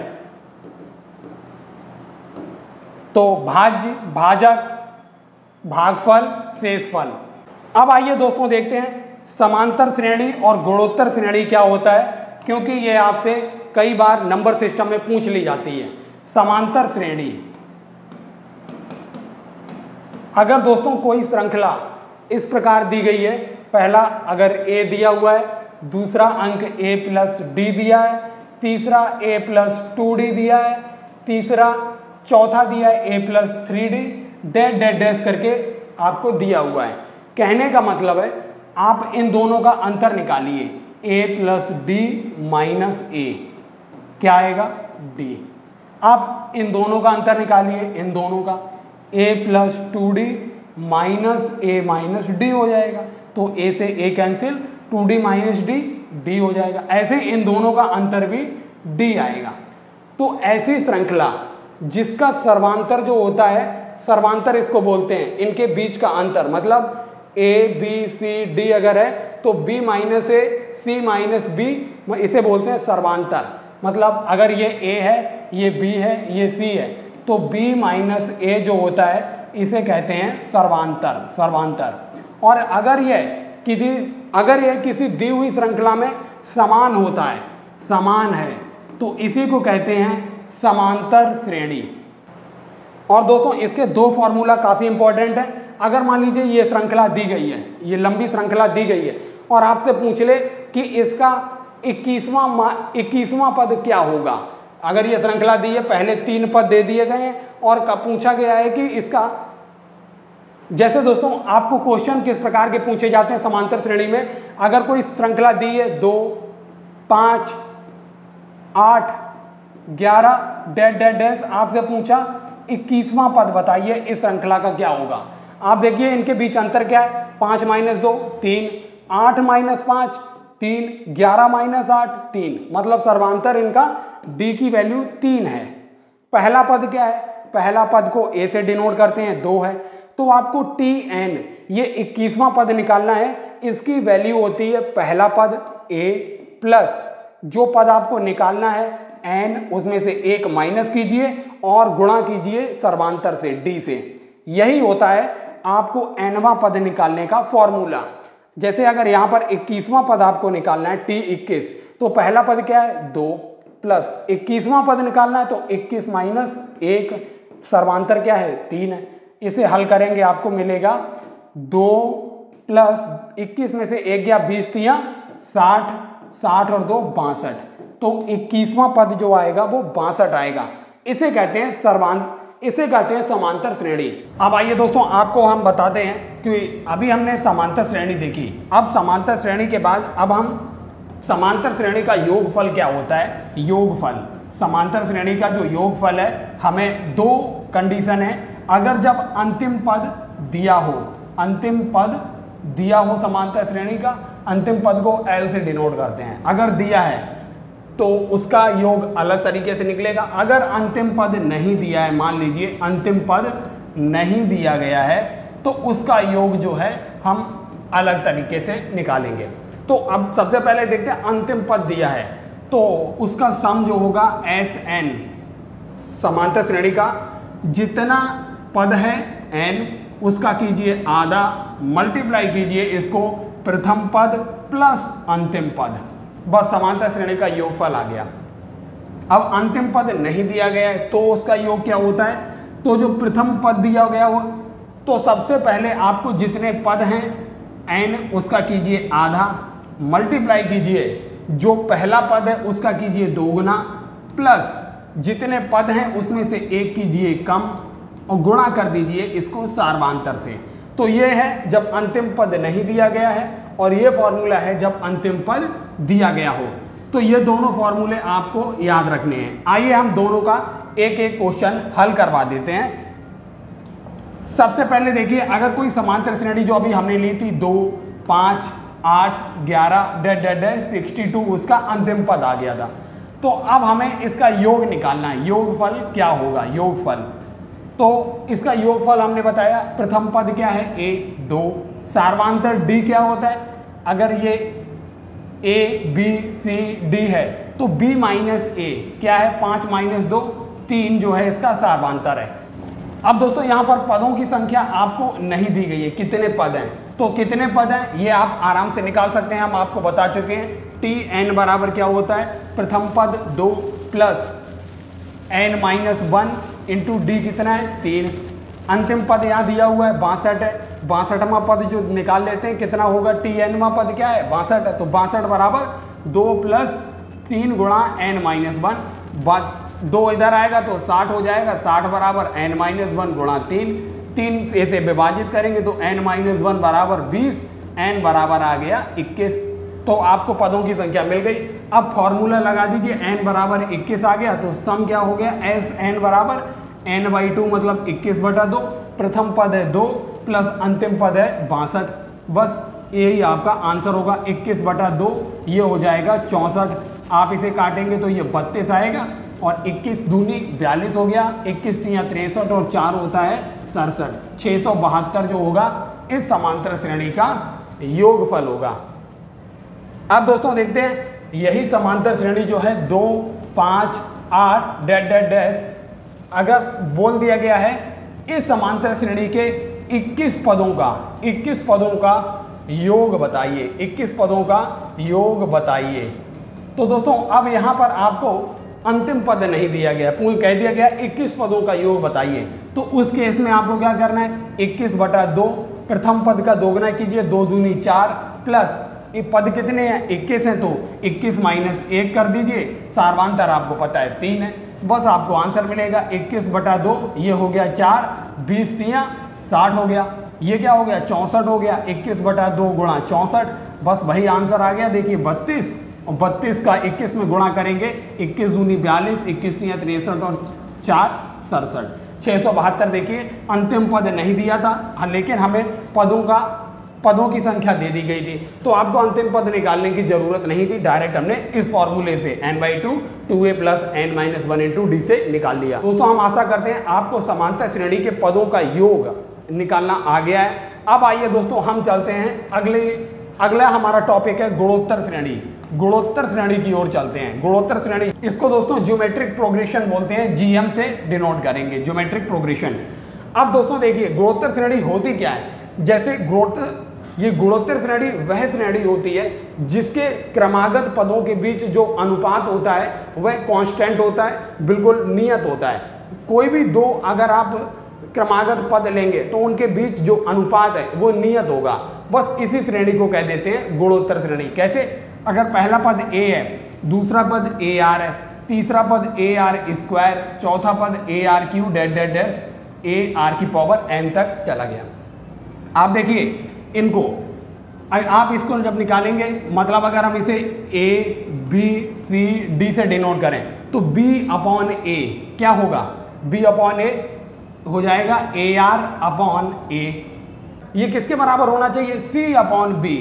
तो भाज्य, भाजक, भागफल, शेषफल। अब आइए दोस्तों देखते हैं समांतर श्रेणी और गुणोत्तर श्रेणी क्या होता है, क्योंकि ये आपसे कई बार नंबर सिस्टम में पूछ ली जाती है। समांतर श्रेणी, अगर दोस्तों कोई श्रृंखला इस प्रकार दी गई है, पहला अगर a दिया हुआ है, दूसरा अंक a प्लस डी दिया है, तीसरा a प्लस 2d दिया है, तीसरा चौथा दिया है a plus 3d, dash dash dash करके आपको दिया हुआ है। कहने का मतलब है आप इन दोनों का अंतर निकालिए, a plus d minus a क्या आएगा d। आप इन दोनों का अंतर निकालिए, इन दोनों का a plus 2d minus a minus d हो जाएगा, तो a से a cancel, 2d minus d d हो जाएगा। ऐसे इन दोनों का अंतर भी d आएगा। तो ऐसी श्रृंखला जिसका सर्वांतर जो होता है, सर्वांतर इसको बोलते हैं, इनके बीच का अंतर, मतलब a b c d अगर है तो b minus a c minus b, इसे बोलते हैं सर्वांतर। मतलब अगर ये a है, ये b है, ये c है, तो b माइनस a जो होता है इसे कहते हैं सर्वांतर, सर्वांतर। और अगर यह किसी दी हुई श्रृंखला में समान होता है, समान है, तो इसी को कहते हैं समांतर श्रेणी। और दोस्तों इसके दो फॉर्मूला काफ़ी इंपॉर्टेंट है। अगर मान लीजिए ये श्रृंखला दी गई है, ये लंबी श्रृंखला दी गई है, और आपसे पूछ ले कि इसका 21वां पद क्या होगा। अगर ये श्रृंखला दी है, पहले 3 पद दे दिए गए हैं और पूछा गया है कि इसका, जैसे दोस्तों आपको क्वेश्चन किस प्रकार के पूछे जाते हैं समांतर श्रेणी में, अगर कोई श्रृंखला दी है 2, 5, 8, 11 डैश डैश डैश, आपसे पूछा 21वां पद बताइए इस श्रृंखला का क्या होगा। आप देखिए इनके बीच अंतर क्या है, 5 माइनस 2 3, 8 माइनस 5 3, 11 माइनस 8 3, मतलब सर्वांतर इनका d की वैल्यू 3 है। पहला पद क्या है, पहला पद को a से डिनोट करते हैं, 2 है, तो आपको tn ये 21वां पद निकालना है। इसकी वैल्यू होती है पहला पद a प्लस जो पद आपको निकालना है n, उसमें से 1 माइनस कीजिए और गुणा कीजिए सर्वांतर से d से। यही होता है आपको nवां पद निकालने का फॉर्मूला। जैसे अगर यहाँ पर 21वां पद आपको निकालना है t21, तो पहला पद क्या है 2 प्लस 21वां पद निकालना है तो 21 माइनस 1, सर्वांतर क्या है 3 है। इसे हल करेंगे आपको मिलेगा 2 प्लस 21 में से 1 गया 20 तिया 60, 60 और 2 62, तो 21वां पद जो आएगा वो 62 आएगा। इसे कहते हैं समांतर श्रेणी। अब आइए दोस्तों आपको हम बताते हैं कि अभी हमने समांतर श्रेणी देखी। अब समांतर श्रेणी के बाद अब हम समांतर श्रेणी का योगफल क्या होता है, योगफल। समांतर श्रेणी का जो योगफल है, हमें 2 कंडीशन है। अगर जब अंतिम पद दिया हो, अंतिम पद दिया हो समांतर श्रेणी का, अंतिम पद को L से डिनोट करते हैं। अगर दिया है तो उसका योग अलग तरीके से निकलेगा। अगर अंतिम पद नहीं दिया है, मान लीजिए अंतिम पद नहीं दिया गया है, तो उसका योग जो है हम अलग तरीके से निकालेंगे। तो अब सबसे पहले देखते हैं अंतिम पद दिया है तो उसका सम जो होगा Sn, समांतर श्रेणी का जितना पद है n उसका कीजिए आधा, मल्टीप्लाई कीजिए इसको प्रथम पद प्लस अंतिम पद, बस समांतर श्रेणी का योगफल आ गया। अब अंतिम पद नहीं दिया गया है तो उसका योग क्या होता है, तो जो प्रथम पद दिया गया हो, तो सबसे पहले आपको जितने पद हैं n उसका कीजिए आधा, मल्टीप्लाई कीजिए जो पहला पद है उसका कीजिए 2 गुना, प्लस जितने पद हैं उसमें से 1 कीजिए कम और गुणा कर दीजिए इसको सार्वांतर से। तो ये है जब अंतिम पद नहीं दिया गया है और ये फॉर्मूला है जब अंतिम पद दिया गया हो। तो ये दोनों फॉर्मूले आपको याद रखने हैं। आइए हम दोनों का एक एक क्वेश्चन हल करवा देते हैं। सबसे पहले देखिए, अगर कोई समांतर श्रेणी जो अभी हमने ली थी 2, 5, 8, 11 62 उसका अंतिम पद आ गया था, तो अब हमें इसका योग निकालना है। योगफल क्या होगा, योगफल, तो इसका योगफल हमने बताया प्रथम पद क्या है a 2, सार्वांतर d क्या होता है, अगर ये a b c d है तो b माइनस a क्या है 5 माइनस 2 3 जो है इसका सार्वांतर है। अब दोस्तों यहाँ पर पदों की संख्या आपको नहीं दी गई है, कितने पद हैं, तो कितने पद हैं ये आप आराम से निकाल सकते हैं। हम आपको बता चुके हैं tn बराबर क्या होता है, प्रथम पद 2 plus n minus 1 into d कितना है 3, अंतिम पद यहाँ दिया हुआ है 62 है, 62वां पद जो निकाल लेते हैं कितना होगा, tnवां पद क्या है 62 है, तो 62 बराबर 2 + 3 गुणा n-1, बस 2 इधर आएगा तो 60 हो जाएगा, 60 बराबर n-1 गुणा 3 से विभाजित करेंगे तो n-1 बराबर 20, n बराबर आ गया 21। तो आपको पदों की संख्या मिल गई। अब फॉर्मूला लगा दीजिए, n बराबर 21 आ गया तो सम क्या हो गया, एस n बराबर n/2 मतलब 21/2, प्रथम पद है 2 प्लस अंतिम पद है 62, बस यही आपका आंसर होगा 21/2, ये हो जाएगा 64। आप इसे काटेंगे तो ये 32 आएगा और 21 दूनी 42 हो गया, 21 तियां 63 और 4 होता है 67, 672 जो होगा इस समांतर श्रेणी का योगफल होगा। अब दोस्तों देखते हैं यही समांतर श्रेणी जो है 2, 5, 8 डैश अगर बोल दिया गया है इस समांतर श्रेणी के 21 पदों का योग बताइए, 21 पदों का योग बताइए। तो दोस्तों अब यहाँ पर आपको अंतिम पद नहीं दिया गया, पूर्ण कह दिया गया 21 पदों का योग बताइए। तो उस केस में आपको क्या करना है, 21/2 प्रथम पद का दोगुना कीजिए, 2 दूनी 4 प्लस ये पद कितने हैं 21 हैं तो 21 - 1 कर दीजिए, सार्वांतर आपको पता है 3 है, बस आपको आंसर मिलेगा 21/2, ये हो गया 4, 20 तियां 60 हो गया, ये क्या हो गया 64 हो गया, 21/2 गुणा 64, बस वही आंसर आ गया। देखिए 32 और 32 का 21 में गुणा करेंगे, 21 दूनी 42, 21 तियां 63 और 4 67, 672। देखिए अंतिम पद नहीं दिया था लेकिन हमें पदों की संख्या दे दी गई थी, तो आपको अंतिम पद निकालने की जरूरत नहीं थी, डायरेक्ट हमने इस फॉर्मूले से n/2 2a + n-1 × d से निकाल लिया। दोस्तों हम आशा करते हैं आपको समांतर श्रेणी के पदों का योग निकालना आ गया है। अब आइए दोस्तों हम चलते हैं अगला हमारा टॉपिक है गुणोत्तर श्रेणी की ओर चलते हैं। गुणोत्तर श्रेणी, इसको दोस्तों ज्योमेट्रिक प्रोग्रेशन बोलते हैं, GM से डिनोट करेंगे, ज्योमेट्रिक प्रोग्रेशन। अब दोस्तों देखिए गुणोत्तर श्रेणी होती क्या है, जैसे ये गुणोत्तर श्रेणी वह श्रेणी होती है जिसके क्रमागत पदों के बीच जो अनुपात होता है वह कांस्टेंट होता है, बिल्कुल नियत होता है। कोई भी दो अगर आप क्रमागत पद लेंगे तो उनके बीच जो अनुपात है वो नियत होगा, बस इसी श्रेणी को कह देते हैं गुणोत्तर श्रेणी। कैसे, अगर पहला पद a है, दूसरा पद ar है, तीसरा पद ar², चौथा पद ar³ डैश ar⁴n तक चला गया। आप देखिए इनको, आप इसको जब निकालेंगे मतलब अगर हम इसे a b c d से डिनोट करें तो b/a क्या होगा, b/a हो जाएगा ar/a। ये किसके बराबर होना चाहिए, c/b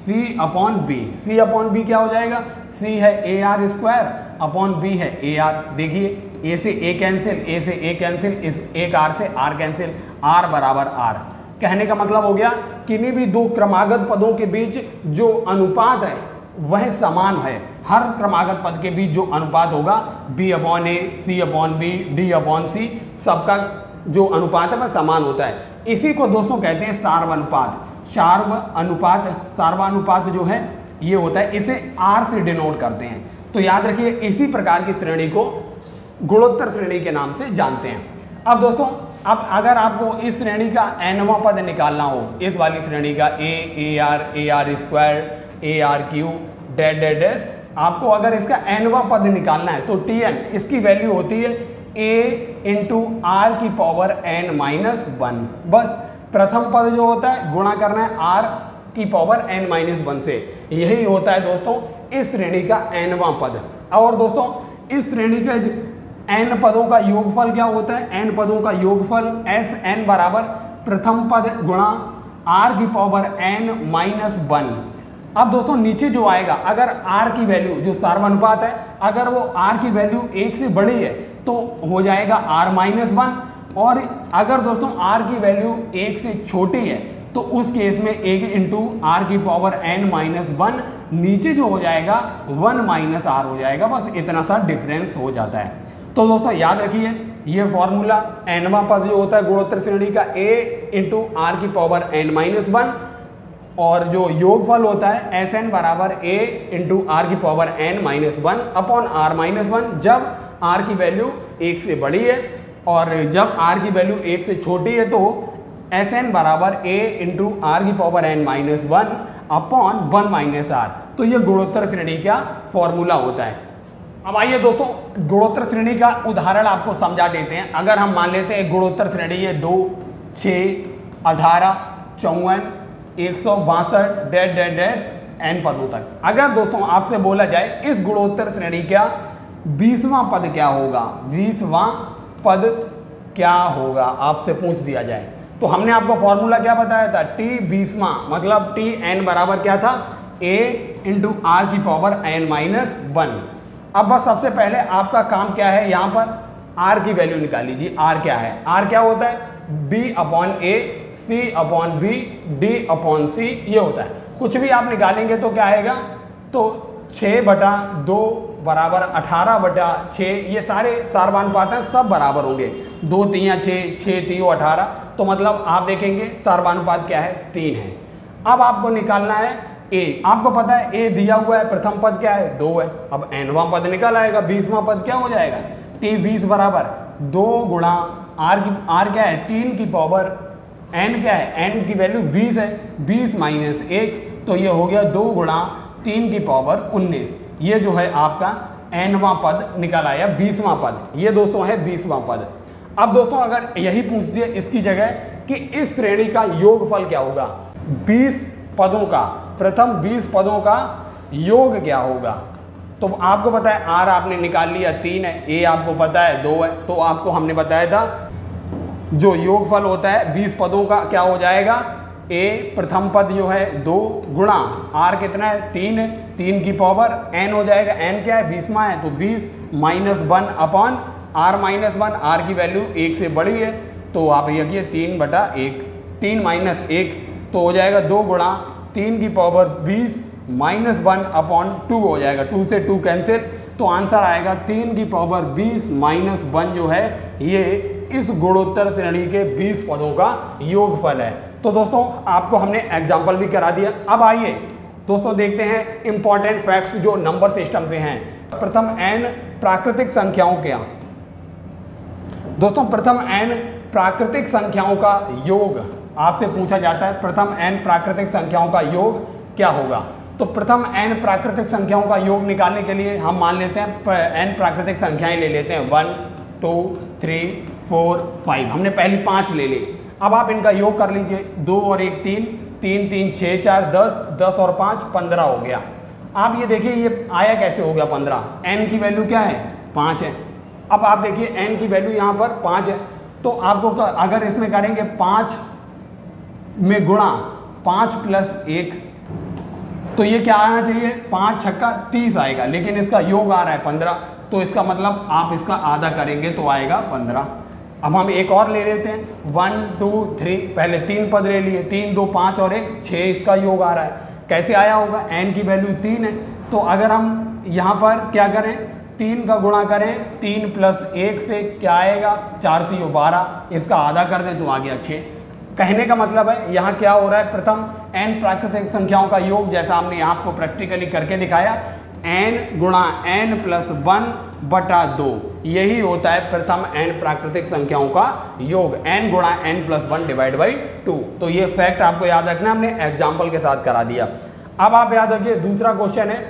क्या हो जाएगा, c है ar² b है ar। देखिए a से a कैंसिल, इस एक r से r कैंसिल, r बराबर r। कहने का मतलब हो गया किन्हीं भी दो क्रमागत पदों के बीच जो अनुपात है वह समान है। हर क्रमागत पद के बीच जो अनुपात होगा b/a, c/b, d/c, सबका जो अनुपात है वह समान होता है। इसी को दोस्तों कहते हैं सार्वनुपात। सार्वानुपात जो है ये होता है, इसे r से डिनोट करते हैं। तो याद रखिए इसी प्रकार की श्रेणी को गुणोत्तर श्रेणी के नाम से जानते हैं। अब दोस्तों अब अगर आपको इस श्रेणी का nवां पद निकालना हो, इस वाली श्रेणी का ar, ar², ar³ डैश, आपको अगर इसका nवां पद निकालना है तो tn इसकी वैल्यू होती है a × r⁻n-1। बस प्रथम पद जो होता है गुणा करना है r⁻n-1 से, यही होता है दोस्तों इस श्रेणी का nवां पद। और दोस्तों इस श्रेणी का n पदों का योगफल क्या होता है, n पदों का योगफल Sn बराबर प्रथम पद गुणा r⁻n-1। अब दोस्तों नीचे जो आएगा, अगर r की वैल्यू जो सार्वनुपात है अगर वो r की वैल्यू 1 से बड़ी है तो हो जाएगा r-1, और अगर दोस्तों r की वैल्यू 1 से छोटी है तो उस केस में 1 × r⁻n-1, नीचे जो हो जाएगा 1 - r हो जाएगा। बस इतना सा डिफरेंस हो जाता है। तो दोस्तों याद रखिए ये फॉर्मूला nवां पद जो होता है गुणोत्तर श्रेणी का a × r⁻n-1, और जो योगफल होता है Sn बराबर a × r⁻n-1 / r-1, जब r की वैल्यू 1 से बड़ी है और जब r की वैल्यू 1 से छोटी है तो Sn बराबर a इंटू आर की power n minus 1 upon 1 minus r. तो ये गुणोत्तर श्रेणी का फॉर्मूला होता है। अब आइए दोस्तों गुणोत्तर श्रेणी का उदाहरण आपको समझा देते हैं। अगर हम मान लेते हैं गुणोत्तर श्रेणी है 2, 6, 18, 54, 162 डैश डैश डैश n पदों तक। अगर दोस्तों आपसे बोला जाए इस गुणोत्तर श्रेणी का 20वां पद क्या होगा, 20वां पद क्या होगा, आपसे पूछ दिया जाए, तो हमने आपको फॉर्मूला क्या बताया था, t 20वां मतलब t n बराबर क्या था, a इंटू आर की पावर n माइनस 1। अब बस सबसे पहले आपका काम क्या है, यहाँ पर r की वैल्यू निकाल लीजिए। r क्या है, r क्या होता है, b upon a, c upon b, d upon c ये होता है। कुछ भी आप निकालेंगे तो क्या आएगा, तो 6/2 बराबर 18/6, ये सारे सार्वधानुपात हैं, सब बराबर होंगे। 2 3 6, 6 3 18, तो मतलब आप देखेंगे सार्वधानुपात क्या है, 3 है। अब आपको निकालना है a, आपको पता है a दिया हुआ है, प्रथम पद क्या है, 2 है। अब nवां पद निकल आएगा, 20वां पद क्या हो जाएगा, t 20 बराबर 2 गुणा r क्या है, 3 की पावर n क्या है, n की वैल्यू 20 है, 20 माइनस 1, तो ये हो गया 2 गुणा 3 की पावर 19। ये जो है आपका nवां पद निकल आया, 20वां पद, ये दोस्तों है 20वां पद। अब दोस्तों अगर यही पूछ दिए इसकी जगह कि इस श्रेणी का योगफल क्या होगा, 20 पदों का, प्रथम 20 पदों का योग क्या होगा, तो आपको पता है r आपने निकाल लिया 3 है, a आपको पता है 2 है, तो आपको हमने बताया था जो योगफल होता है 20 पदों का क्या हो जाएगा, a प्रथम पद जो है 2 गुणा r कितना है, 3 है, 3 की पावर n हो जाएगा, n क्या है 20वां है, तो 20 minus 1 upon r minus 1, r की वैल्यू 1 से बड़ी है, तो आप ये 3/1, 3 माइनस 1, तो हो जाएगा 2 गुणा 3 की पावर 20 माइनस 1 अपॉन 2 हो जाएगा, 2 से 2 कैंसिल, तो आंसर आएगा 3 की पावर 20 माइनस 1 जो है ये इस गुणोत्तर श्रेणी के 20 पदों का योगफल है। तो दोस्तों आपको हमने एग्जाम्पल भी करा दिया। अब आइए दोस्तों देखते हैं इंपॉर्टेंट फैक्ट्स जो नंबर सिस्टम से हैं। प्रथम n प्राकृतिक संख्याओं क्या, दोस्तों प्रथम n प्राकृतिक संख्याओं का योग आपसे पूछा जाता है, प्रथम n प्राकृतिक संख्याओं का योग क्या होगा। तो प्रथम n प्राकृतिक संख्याओं का योग निकालने के लिए हम मान लेते हैं n प्राकृतिक संख्याएं ले लेते हैं, 1 2 3 4 5, हमने पहली 5 ले ली। अब आप इनका योग कर लीजिए, 2 और 1 3, 3 3 6 4 10, 10 और 5 15 हो गया। आप ये देखिए ये आया कैसे हो गया 15, n की वैल्यू क्या है 5 है। अब आप देखिए n की वैल्यू यहाँ पर 5 है, तो आपको अगर इसमें करेंगे 5 में गुणा 5 प्लस 1, तो ये क्या आना चाहिए, 5 छक्का 30 आएगा, लेकिन इसका योग आ रहा है 15, तो इसका मतलब आप इसका आधा करेंगे तो आएगा 15। अब हम एक और ले लेते हैं, 1 2 3, पहले 3 पद ले लिए, 3 2 5 और 1 6, इसका योग आ रहा है। कैसे आया होगा, n की वैल्यू 3 है, तो अगर हम यहाँ पर क्या करें, 3 का गुणा करें 3 प्लस 1 से, क्या आएगा 4 3 12, इसका आधा कर दें तो आ गया 6। कहने का मतलब है यहाँ क्या हो रहा है, प्रथम n प्राकृतिक संख्याओं का योग, जैसा हमने यहाँ आपको प्रैक्टिकली करके दिखाया, n गुणा n प्लस 1/2, यही होता है प्रथम n प्राकृतिक संख्याओं का योग, n गुणा n प्लस 1 डिवाइड बाई 2। तो ये फैक्ट आपको याद रखना, हमने एग्जाम्पल के साथ करा दिया। अब आप याद रखिए दूसरा क्वेश्चन है,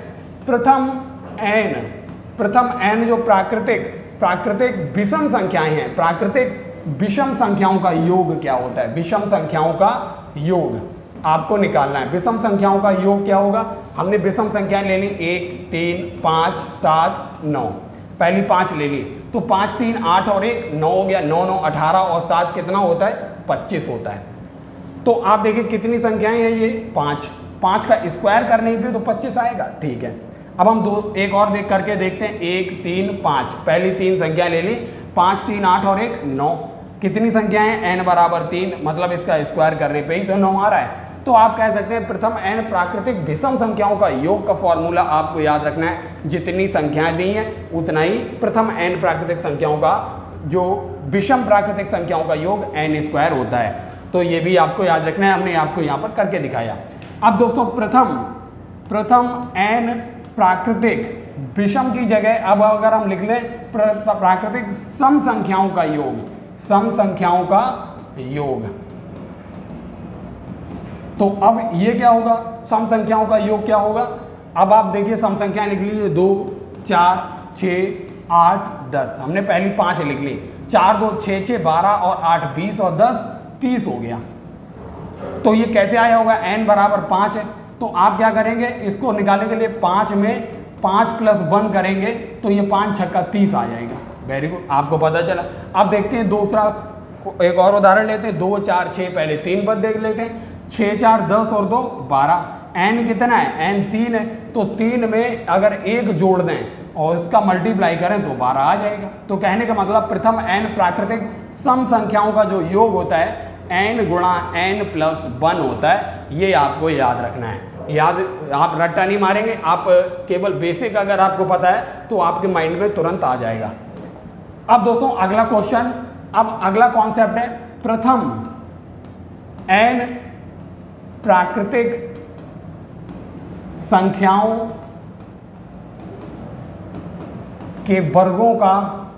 प्रथम n जो प्राकृतिक विषम संख्याएं हैं, प्राकृतिक विषम संख्याओं का योग क्या होता है, विषम संख्याओं का योग आपको निकालना है। विषम संख्याओं का योग क्या होगा, हमने विषम संख्याएं ले ली 1 3 5 7 9, पहली 5 ले ली, तो 5 3 8 और 1 9 हो गया, 9 9 18 और 7 कितना होता है 25 होता है। तो आप देखिए कितनी संख्याएं हैं ये 5, 5 का स्क्वायर करने पे तो 25 आएगा, ठीक है। अब हम एक और करके देखते हैं, 1 3 5, पहली 3 संख्या ले ली, 5 3 8 और 1 9, कितनी संख्या है n बराबर 3, मतलब इसका स्क्वायर करने पे ही तो 9 आ रहा है। तो आप कह सकते हैं प्रथम n प्राकृतिक विषम संख्याओं का योग का फॉर्मूला आपको याद रखना है, जितनी संख्याएं दी हैं उतना ही प्रथम n प्राकृतिक संख्याओं का जो विषम प्राकृतिक संख्याओं का योग n स्क्वायर होता है। तो ये भी आपको याद रखना है, हमने आपको यहाँ पर करके दिखाया। अब दोस्तों प्रथम n प्राकृतिक विषम की जगह अब अगर हम लिख लें प्राकृतिक सम संख्याओं का योग, सम संख्याओं का योग, तो अब ये क्या होगा, सम संख्याओं का योग क्या होगा। अब आप देखिए सम संख्याएं लिख लीजिए, 2 4 6 8 10, हमने पहली 5 लिख ली, 4 2 6 6 12 और 8 20 और 10 30 हो गया। तो ये कैसे आया होगा, n बराबर 5 है, तो आप क्या करेंगे, इसको निकालने के लिए 5 में 5 + 1 करेंगे तो ये 5 छक्का 30 आ जाएगा। वेरी गुड, आपको पता चला। अब देखते हैं दूसरा, एक और उदाहरण लेते हैं, 2 4 6, पहले 3 पद देख लेते हैं, 6 4 10 और 2 12, n कितना है, n 3 है, तो 3 में अगर 1 जोड़ दें और इसका मल्टीप्लाई करें तो 12 आ जाएगा। तो कहने का मतलब प्रथम n प्राकृतिक सम संख्याओं का जो योग होता है n गुणा n + 1 होता है, ये आपको याद रखना है। याद, आप रट्टा नहीं मारेंगे, आप केवल बेसिक अगर आपको पता है तो आपके माइंड में तुरंत आ जाएगा। अब दोस्तों अगला क्वेश्चन, अब अगला कॉन्सेप्ट है प्रथम n प्राकृतिक संख्याओं के वर्गों का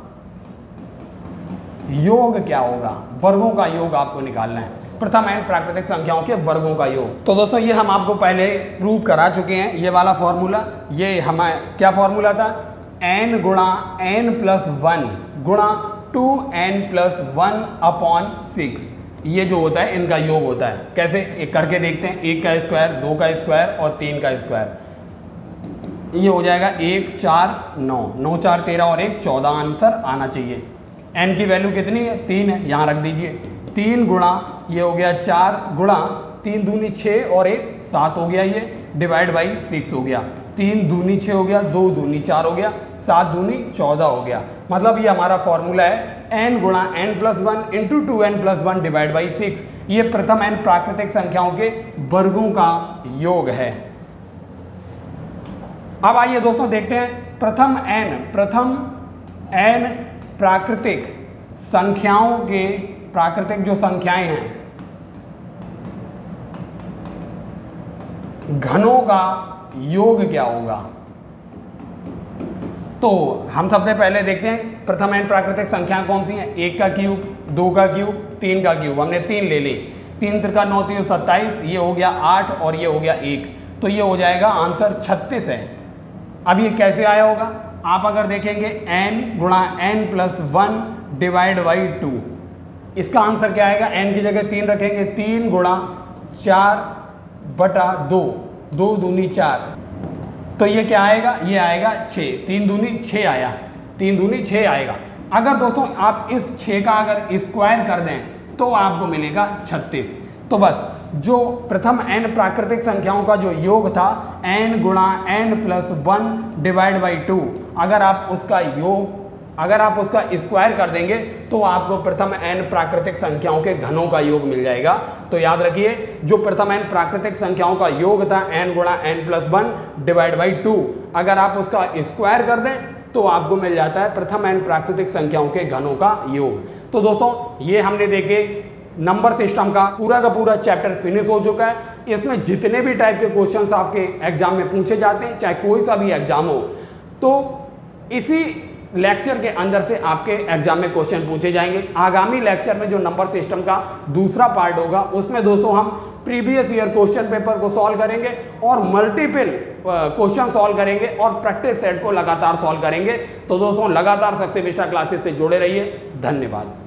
योग क्या होगा। वर्गों का योग आपको निकालना है, प्रथम n प्राकृतिक संख्याओं के वर्गों का योग। तो दोस्तों ये हम आपको पहले प्रूव करा चुके हैं, ये वाला फॉर्मूला, ये हमारा क्या फॉर्मूला था, n गुणा n + 1 गुणा 2n + 1 अपॉन 6, ये जो होता है इनका योग होता है। कैसे, एक करके देखते हैं, 1 का स्क्वायर, 2 का स्क्वायर और 3 का स्क्वायर, ये हो जाएगा 1 4 9, 9 4 13 और 1 14 आंसर आना चाहिए। n की वैल्यू कितनी है, 3 है, यहाँ रख दीजिए। 3 गुणा ये हो गया 4 गुणा 3 दूनी 6 और 1 7 हो गया, ये डिवाइड बाई 6 हो गया, 3 दूनी 6 हो गया, 2 दूनी 4 हो गया, 7 दूनी 14 हो गया। मतलब ये हमारा फॉर्मूला है n गुणा n + 1 into 2n + 1 divide by 6, ये प्रथम n प्राकृतिक संख्याओं के वर्गों का योग है। अब आइए दोस्तों देखते हैं प्रथम n प्राकृतिक संख्याओं के, प्राकृतिक जो संख्याएं हैं, घनों का योग क्या होगा। तो हम सबसे पहले देखते हैं प्रथम n प्राकृतिक संख्याएं कौन सी हैं, 1 का क्यूब, 2 का क्यूब, 3 का क्यूब, हमने 3 ले ली, 3 × 9 = 27, ये हो गया 8 और ये हो गया 1, तो ये हो जाएगा आंसर 36 है। अब ये कैसे आया होगा, आप अगर देखेंगे n गुणा n + 1 डिवाइड बाई 2, इसका आंसर क्या आएगा, n की जगह 3 रखेंगे, 3 गुणा 4/2, 2 दूनी 4, तो ये क्या आएगा, ये आएगा 6, 3 दूनी 6 आया, 3 दूनी 6 आएगा। अगर दोस्तों आप इस 6 का अगर स्क्वायर कर दें तो आपको मिलेगा 36। तो बस जो प्रथम n प्राकृतिक संख्याओं का जो योग था n गुणा n + 1 डिवाइड बाई 2, अगर आप उसका योग, अगर आप उसका स्क्वायर कर देंगे तो आपको प्रथम n प्राकृतिक संख्याओं के घनों का योग मिल जाएगा। तो याद रखिए, जो प्रथम n प्राकृतिक संख्याओं का योग था n गुणा n + 1 डिवाइड बाई 2, अगर आप उसका स्क्वायर कर दें तो आपको मिल जाता है प्रथम n प्राकृतिक संख्याओं के घनों का योग। तो दोस्तों ये हमने देखे नंबर सिस्टम का पूरा चैप्टर फिनिश हो चुका है। इसमें जितने भी टाइप के क्वेश्चंस आपके एग्जाम में पूछे जाते हैं, चाहे कोई सा भी एग्जाम हो, तो इसी लेक्चर के अंदर से आपके एग्जाम में क्वेश्चन पूछे जाएंगे। आगामी लेक्चर में जो नंबर सिस्टम का दूसरा पार्ट होगा उसमें दोस्तों हम प्रीवियस ईयर क्वेश्चन पेपर को सॉल्व करेंगे और मल्टीपल क्वेश्चन सॉल्व करेंगे और प्रैक्टिस सेट को लगातार सॉल्व करेंगे। तो दोस्तों लगातार सक्सेस विस्टा क्लासेस से जुड़े रहिए। धन्यवाद।